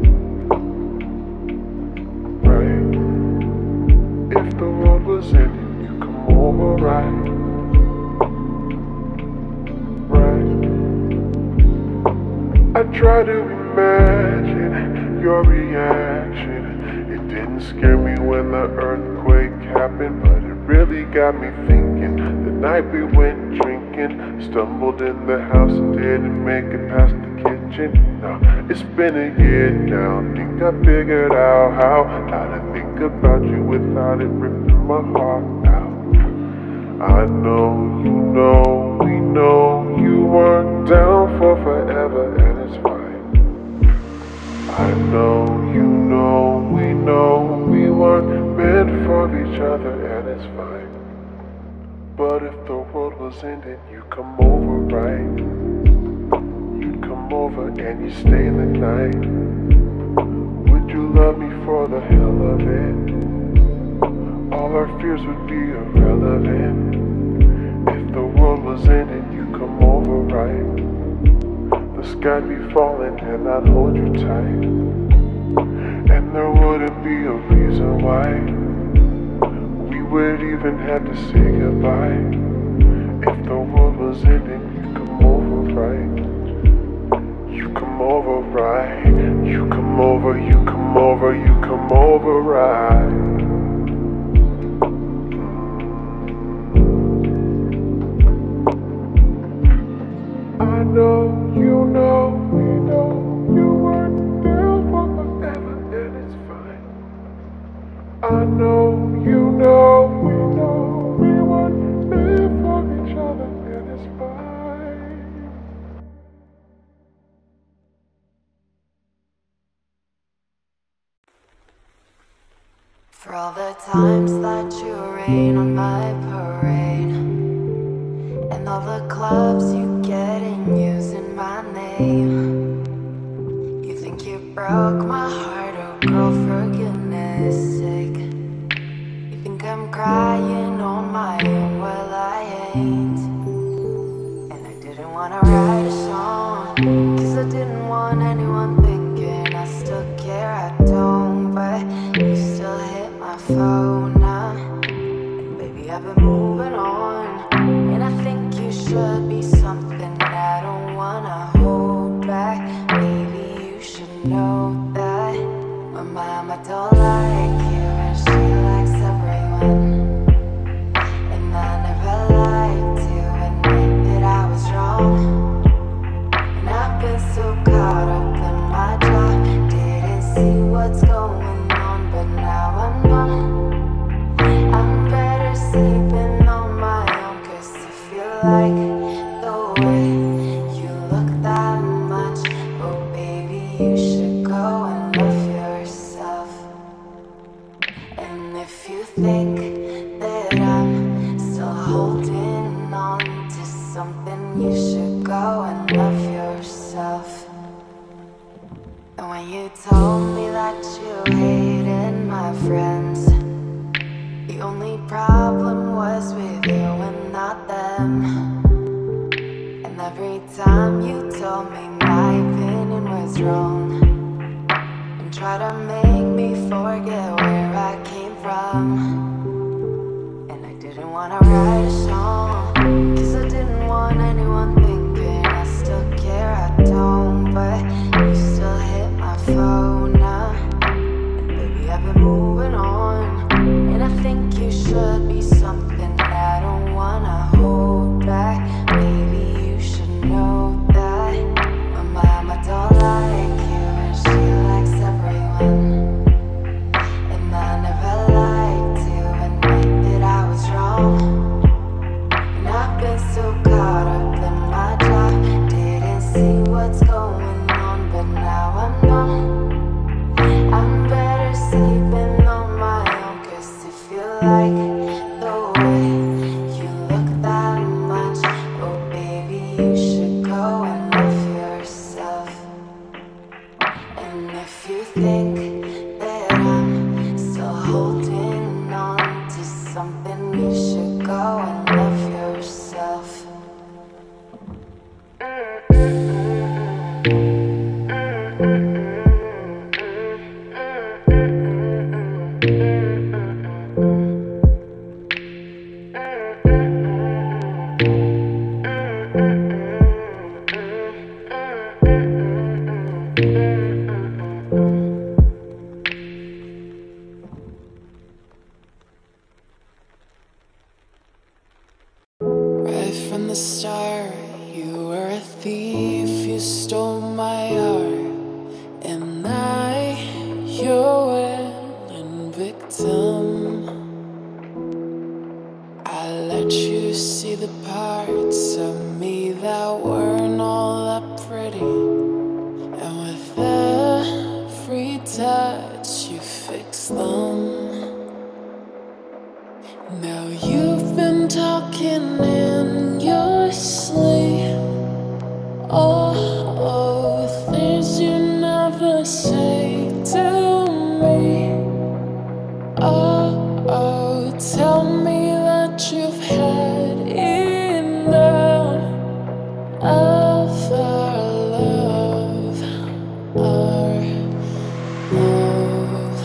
Right? If the world was ending, you'd come over, right? I try to imagine your reaction. It didn't scare me when the earthquake happened, but it really got me thinking. The night we went drinking, stumbled in the house and didn't make it past the kitchen. Now, it's been a year now. Think I figured out how, how to think about you without it ripping my heart out. I know, you know, we know you weren't down for forever, and it's fine. I know, you know, we know we weren't meant for each other, and it's fine. But if the world was ending, you come over, right? You'd come over and you stay the night. Would you love me for the hell of it? All our fears would be irrelevant. If the world was ending, you come over, right? The sky be falling and I'd hold you tight. And there wouldn't be a reason why we would even have to say goodbye. If the world was ending, you come over, right? You come over, right? You come over, you come over, you come over, right? I know, you know, we know you weren't there for forever, and it's fine. I know, you know, we know we weren't there for each other, and it's fine. For all the times that you rain on my parade, and all the clubs you get in using my name. You think you broke my heart, oh girl, for goodness sake. You think I'm crying on my own, well I ain't. And I didn't wanna write a song, cause I didn't want anyone thinking I still care, I don't. But you still hit my phone now, and baby I've been moving on. And I think you should be something I don't wanna hold back. Maybe you should know that my mama don't like you and she likes everyone. And I never liked to admit that I was wrong. And I've been so caught up in my job, didn't see what's going on, but now I know I'm better sleeping on my own. Cause I feel like the way you look that much, oh baby you should go and love yourself. And if you think that I'm still holding on to something, you should go and love yourself. And when you told me that you hated my friends, the only problem was with you and not them. And every time you told me my opinion was wrong, and try to make me forget where I came from. And I didn't wanna write a song, cause I didn't want anyone thinking I still care, I don't. But you still hit my phone now, and baby I've been moving on. And I think you should be something I don't wanna hold back. Maybe you should know that my mama don't like you and she likes everyone. And I never liked to admit that I was wrong. And I've been so caught up in my job, didn't see what's going on, but now I know I'm better sleeping on my own. Cause I feel like the way you look that much, oh baby you should go and love yourself. And if you think that I'm still holding on to something, you should go and love yourself. Right from the start, you were a thief, you stole my heart. And I, your willing victim, I let you see the parts of me that weren't all that pretty. And with every touch you fix them. Now you've been talking in your sleep. Oh, oh, things you never say to me. Oh, oh, tell me that you've had enough of our love, our love.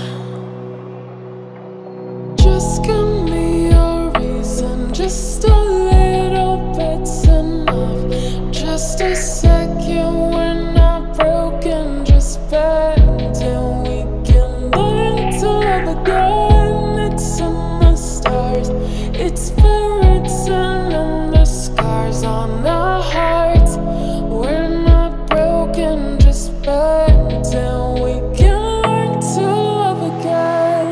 Just give me a reason, just a little bit's enough. Just a second, we're not broken, just bend and we can learn to love again. It's in the stars, it's been written in the scars on our hearts. We're not broken, just bend and we can learn to love again.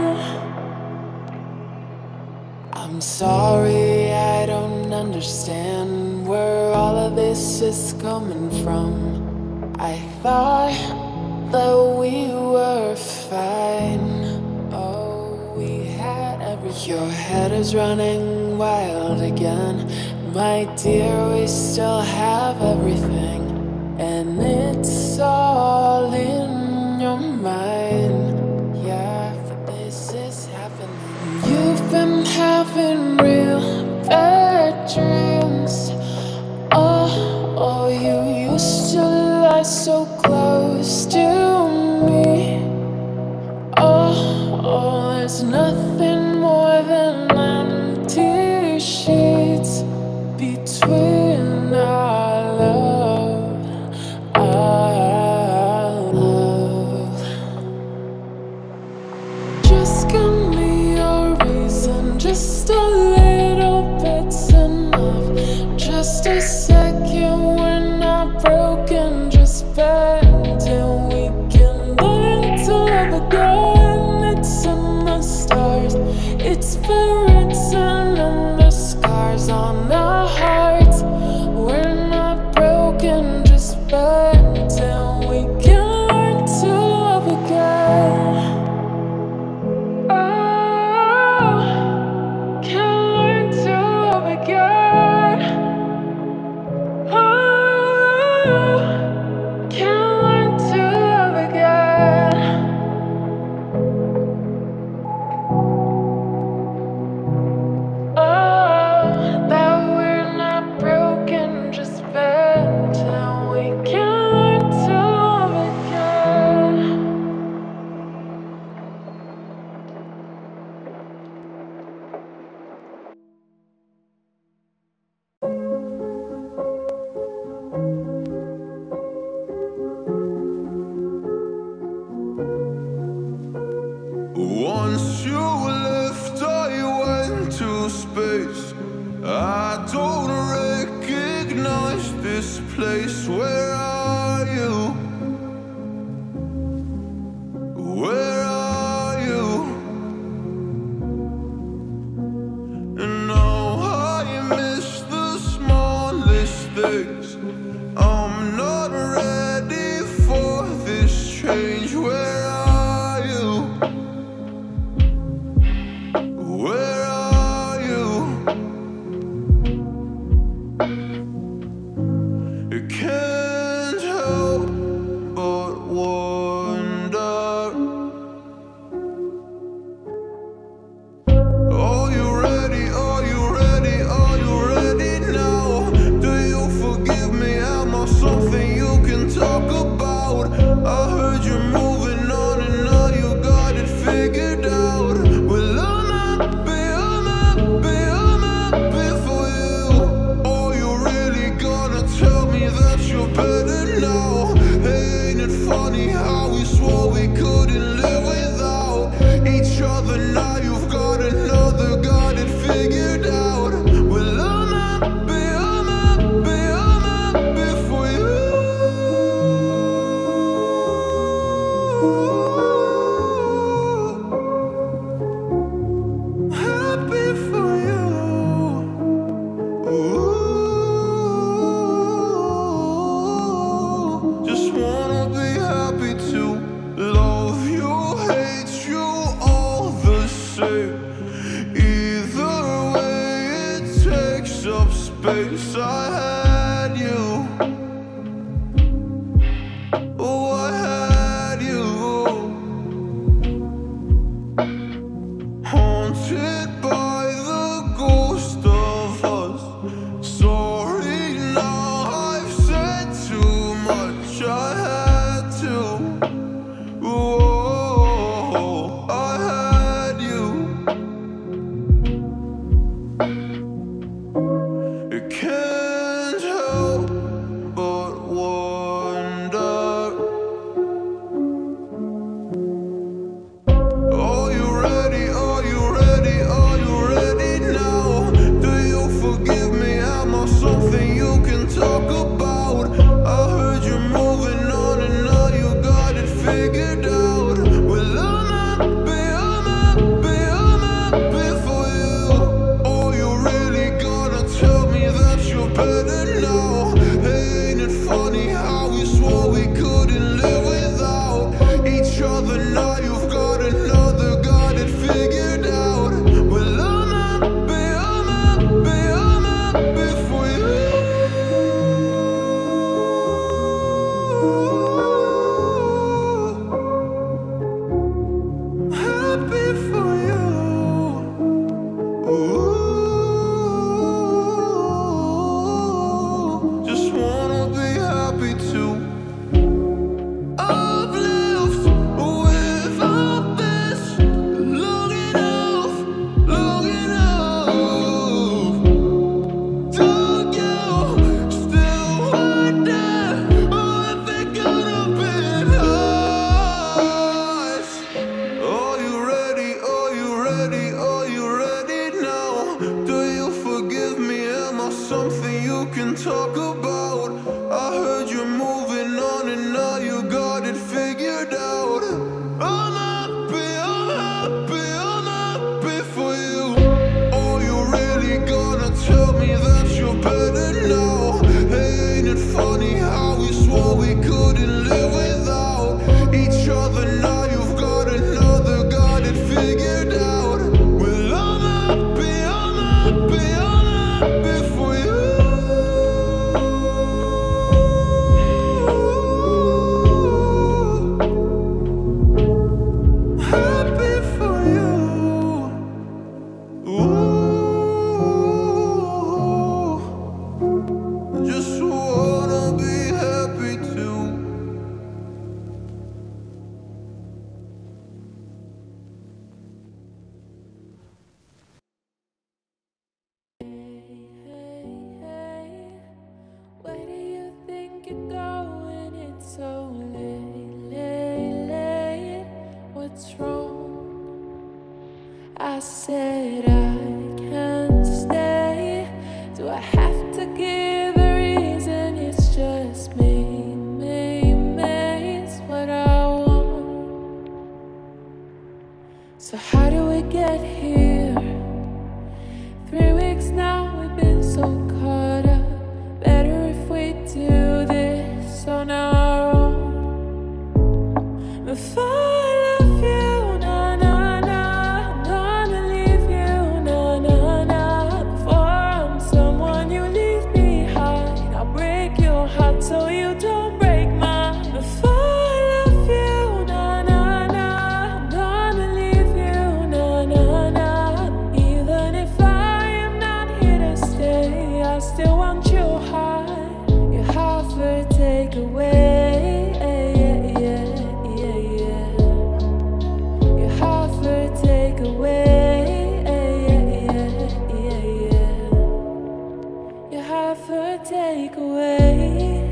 I'm sorry, I don't understand where all of this is coming from. I thought that we were fine. Oh, we Your head is running wild again. My dear, we still have everything, and it's all in your mind. Yeah, but this is happening. You've been having real bad dreams. Oh, oh, you used to lie so close to me. Oh, oh, there's nothing more than empty sheets between our love, our love. Just give me a reason, just a little bit's enough. Just a second, we're not broken, just bend till we can learn to love again. It's in the stars, it's been written in the scars on our hearts. We're not broken, just bend till we can learn to love again. Oh, can learn to love again. Oh, can learn to love again. Oh, that we're not broken, just bend till we can learn to love again. Once you left, I went to space. I don't recognize this place. Where are you? Where are you? And now I miss the smallest things. I'm not ready for this change. Where are you? Where are you? I can't help but wonder. Are you ready? Are you ready? Are you ready now? Do you forgive me? Am I something you can talk about? I heard you're moving on and now you got it figured out. Well, I'm happy, I'm happy, I'm happy for you. Are you really gonna tell me that you're better now? Hey, ain't it funny how we swore we couldn't live without each other? Now you've got another, got it figured out. Well, I'm happy, I'm happy, I'm happy for you. Happy for you. Ooh. Just wanna be happy to love you, hate you all the same. Either way, it takes up space. I had you. Oh, I had you. Haunted by the ghost of us. Sorry, now I've said too much. I had to. Whoa, I had you. I can't I said I can't stay. Do I have to give a reason? It's just me, me, me. It's what I want. So how do we get here? Three weeks now, we've been so caught up. Better if we do this on our own. Before I love you, na na na, I'm gonna leave you, na na na. Before I'm someone you leave behind, I'll break your heart so you don't break mine. Before I love you, na na na, I'm gonna leave you, na na na. Even if I am not here to stay, I still want you high. Your heart for take away. Take away,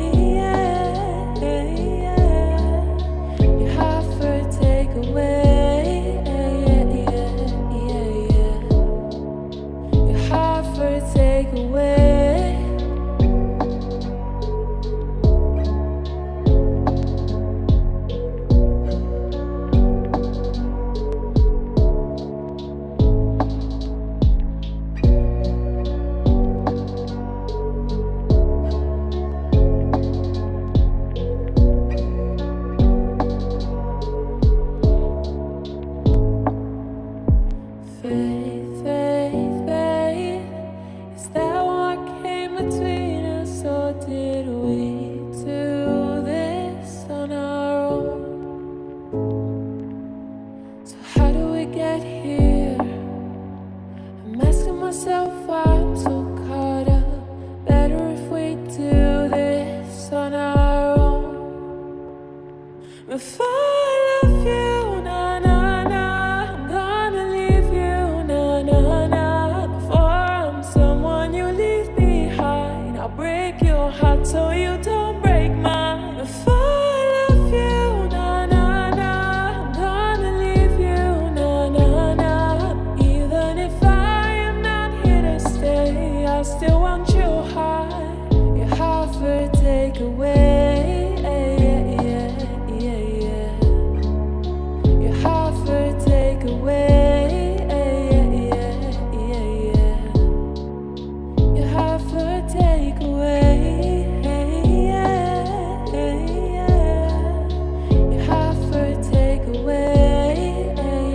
your heart for take away, your heart for take away. Faith, faith, faith, is that what came between us, or did we do this on our own? So how do we get here? I'm asking myself why I'm so caught up. Better if we do this on our own. Before I love you, na na na, I'm gonna leave you, na na na. Before I'm someone you leave behind, I'll break your heart so you don't break mine. Before I love you, na na na, I'm gonna leave you, na na na. Even if I am not here to stay, I still want you high. Your heart for take away. Your heart for take away. Your heart for take away. Your heart for take away.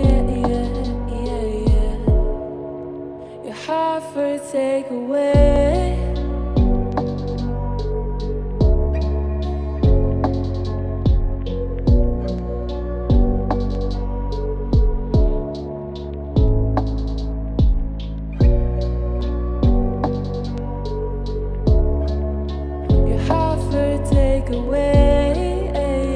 Your heart for take away. Take away,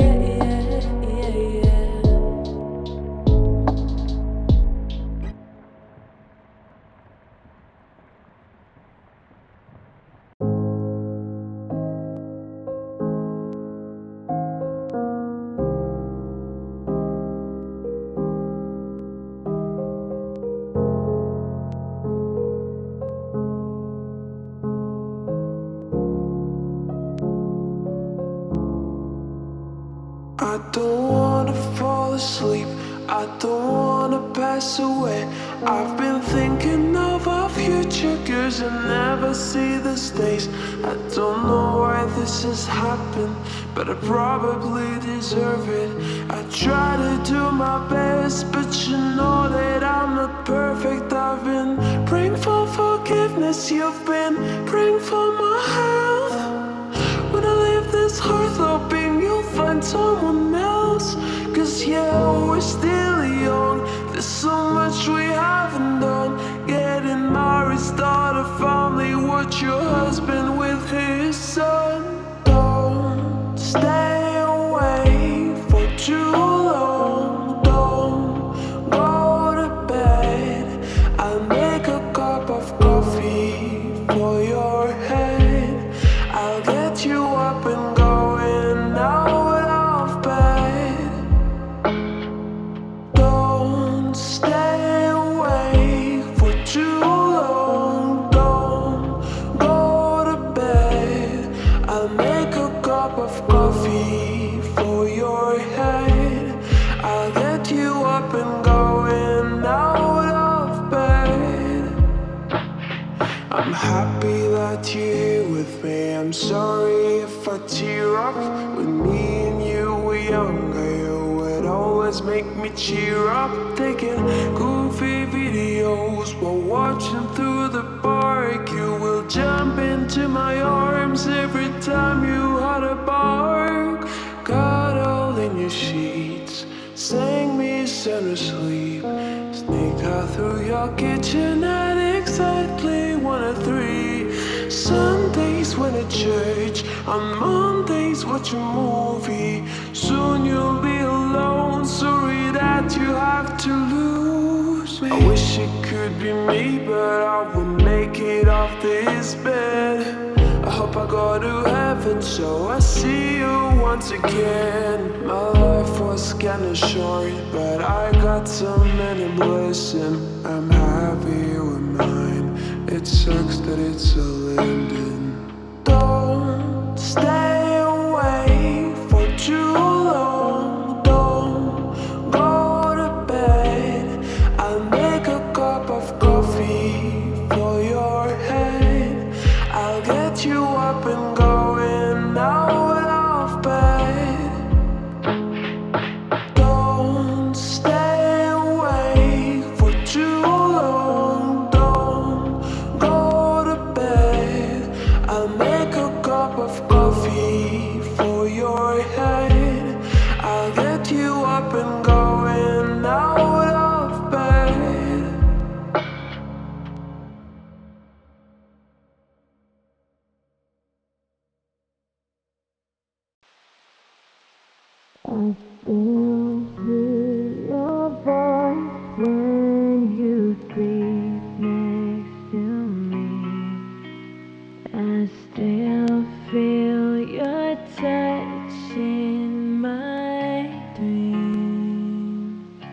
I don't wanna fall asleep, I don't wanna pass away. I've been thinking of our future girls and never see these days. I don't know why this has happened, but I probably deserve it. I try to do my best, but you know that I'm not perfect. I've been praying for forgiveness, you've been praying for my health. When I leave this heart hoping you'll find someone else. Cause yeah, we're still young, there's so much we haven't done. Getting married, start a family, watch your husband with his son. Don't stay away for too long, don't go to bed. I'll make a cup of coffee for your head. I'll get you up and going out of bed. Don't stay away. of coffee for your head. I'll get you up and going out of bed. I'm happy that you're here with me. I'm sorry if I tear up. When me and you were younger, you would always make me cheer up. Taking goofy videos while watching through the park. You will jump into my arms every time you had a bark. Cuddle in your sheets, sang me sound asleep. Sneaked out through your kitchen at exactly one or three. Sundays went to church, on Mondays watch a movie. Soon you'll be alone, sorry that you have to lose me. I wish it could be me, but I won't make it off this bed. I hope I go to heaven so I see you once again. My life was kinda short, but I got so many blessings. I'm happy with mine. It sucks that it's all ending. Don't stay away for too long. Don't go to bed. I'll make a cup of coffee for your head. I'll get you up and going out of bed. Don't stay away for too long. Don't go to bed. I'll make a cup of coffee for your head. I'll get you up and going out of bed. I still hear your voice when you sleep next to me. I still feel your touch in my dreams.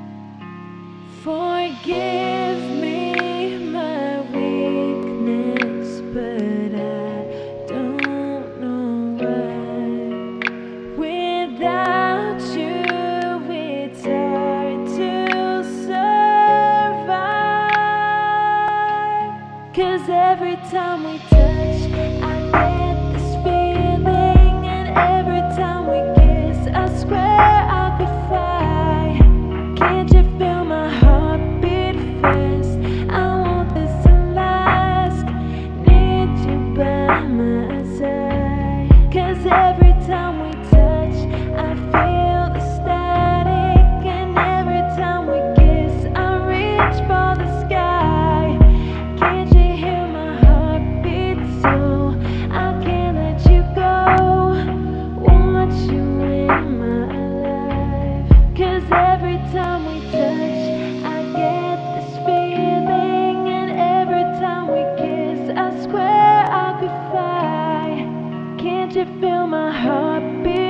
Forgive me my weakness, but I don't know why. Without you, it's hard to survive. 'Cause every time we touch, I get this feeling, and every time we kiss, I swear I could fly. Can't you feel my heart beat fast? I want this to last. Need you by my side. 'Cause every time we touch, I feel the static, and every time we kiss, I reach for the sky. Can't you hear my heartbeat? So I can't let you go. Want you in my life. 'Cause every time we touch, I get this feeling, and every time we kiss, I swear I could fly. Can't you feel my heartbeat?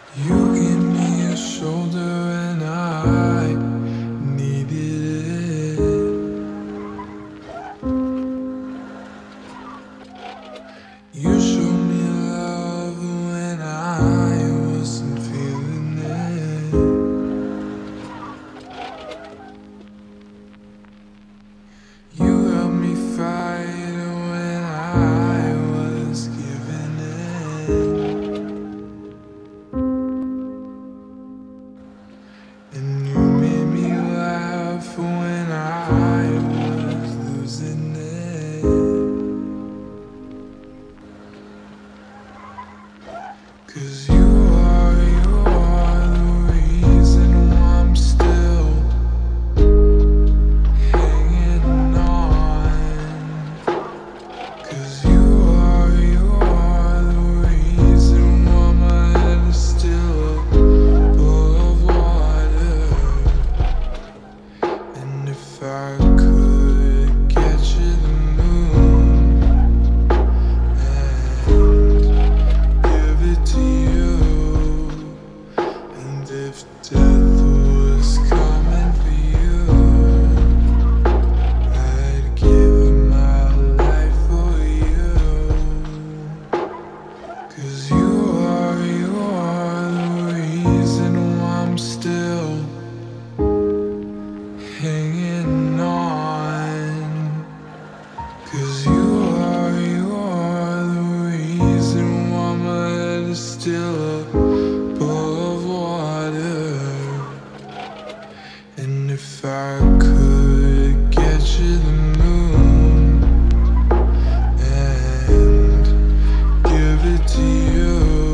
You gave me a shoulder and I needed it. You showed me love when I wasn't feeling it. You helped me fight when I was giving in. And you made me laugh when I was losing it. 'Cause you are, you are the reason why I'm still hanging on. 'Cause you are, you are the reason why my head is still above water. And if I could get you the moon and give it to you, and if death was coming for you, I'd give my life for you. 'Cause you are, you are the reason why I'm still hanging on. 'Cause you are, you are the reason why my head is still above water. And if I could get you the moon and give it to you,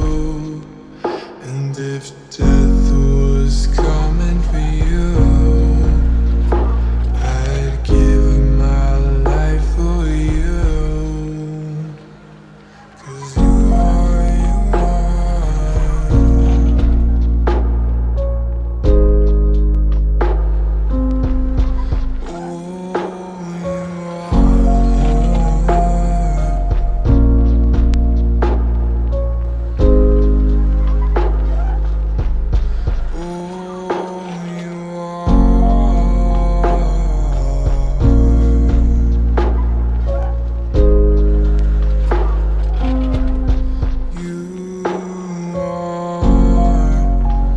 and if death was coming for you, I'd give my life for you. 'Cause you are, you are. Oh, you are. Oh, you are. You are.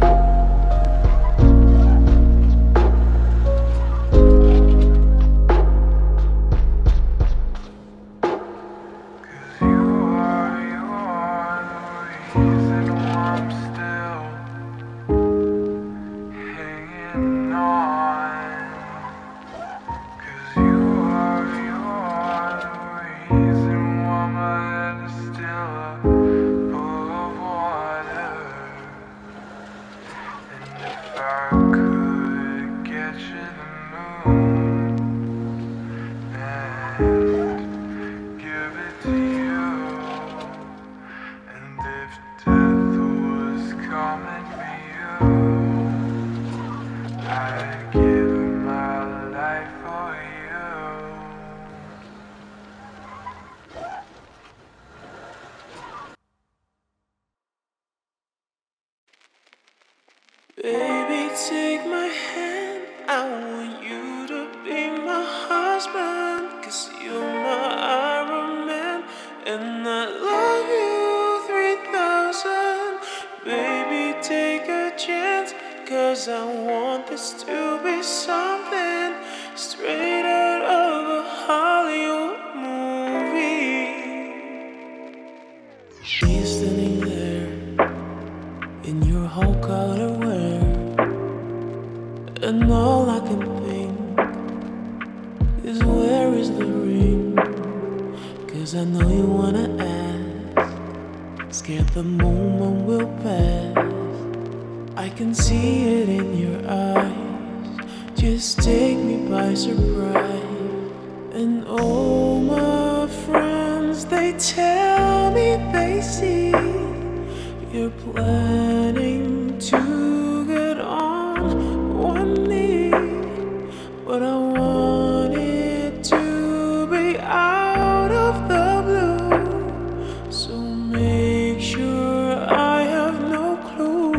You are, you are the reason why I'm still hanging on. 'Cause you are, you are the reason why my head is still above water. And if I could get you the moon and give it to you, and if death was coming for you, I'd give my life for you. Baby, take my hand. I want you to be my husband. 'Cause you're my Iron Man. And I love you three thousand. Baby, take a chance. 'Cause I want this to be something straight out of a Hollywood movie. She's standing there in your whole color wear, and all I can think is where is the ring? 'Cause I know you wanna ask, scared the moment will pass. I can see it in your eyes, just take me by surprise. And all my friends, they tell me they see you're planning to get on one knee. But I want it to be out of the blue, so make sure I have no clue.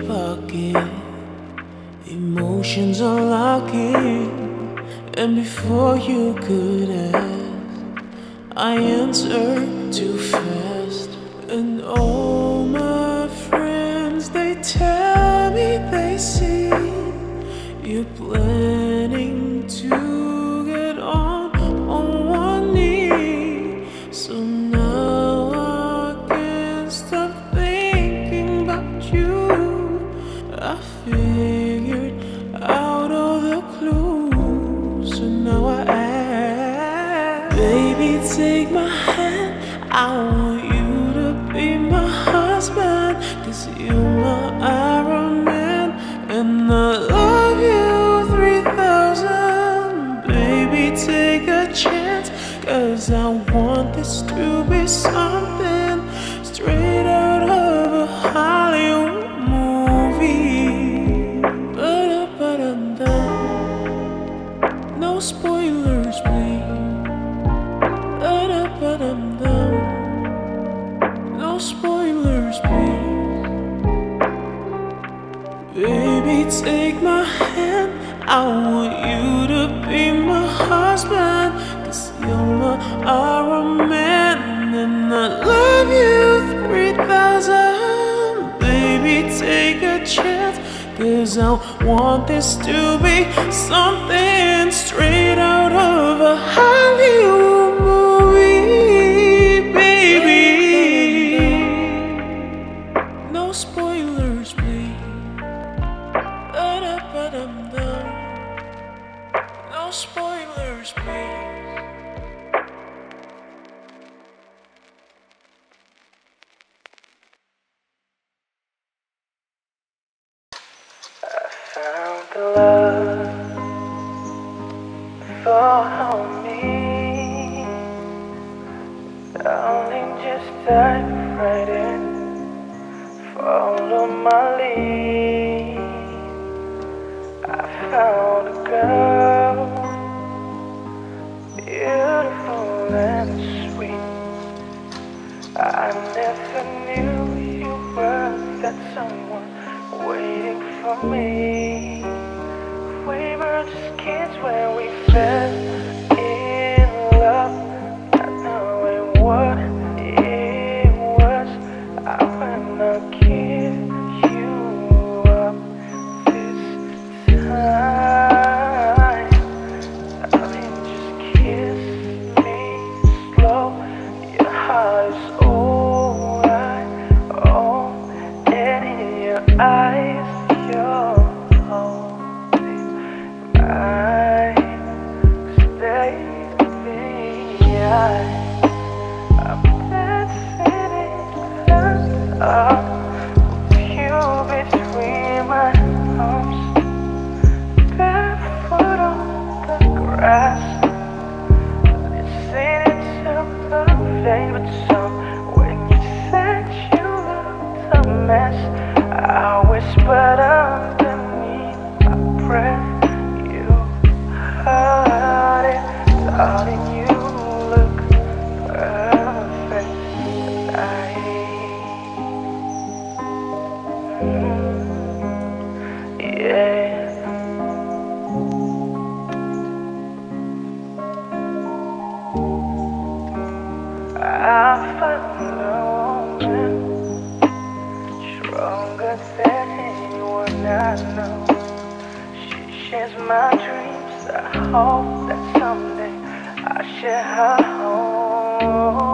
pocket. Emotions unlocking, and before you could ask, I answered too fast. And all my friends, they tell me they see you're planning to get on on one knee. So now I can't stop thinking about you. I figured out all the clues, so now I ask, baby, take my hand. I want you to be my husband, 'cause you're my Iron Man, and I love you three thousand. Baby, take a chance, 'cause I want this to be something straight out of a Hollywood movie. Ba-da-ba-dum-dum. No spoilers, please. Ba-da-ba-dum-dum. No spoilers, please. Baby, take my hand. I want you to be my husband, 'cause you're my Iron Man, and I love you three thousand. Baby, take a chance, 'cause I want this to be something straight out of a Hollywood movie, baby. No spoilers, please. Ba-da-ba-dum-dum. No spoilers, please. Found the love for me. Darling, just dive right in. Follow my lead. I found a girl, beautiful and sweet. I never knew you were that someone waiting for me. We were just kids when we fell in love, not knowing what it was. I wanna give you up this time. Darling, just kiss me slow. Your heart is all I own, and in your eyes you're holding mine. Stay with me. I'm dancing in front of you between my arms, barefoot on the grass, listening to the favorite song. When you said you looked a mess, I whispered underneath my breath. You heard it, darling, you look perfect tonight. Mm, yeah. I found a woman stronger than anyone I know. She shares my dreams. I hope that someday I share her home.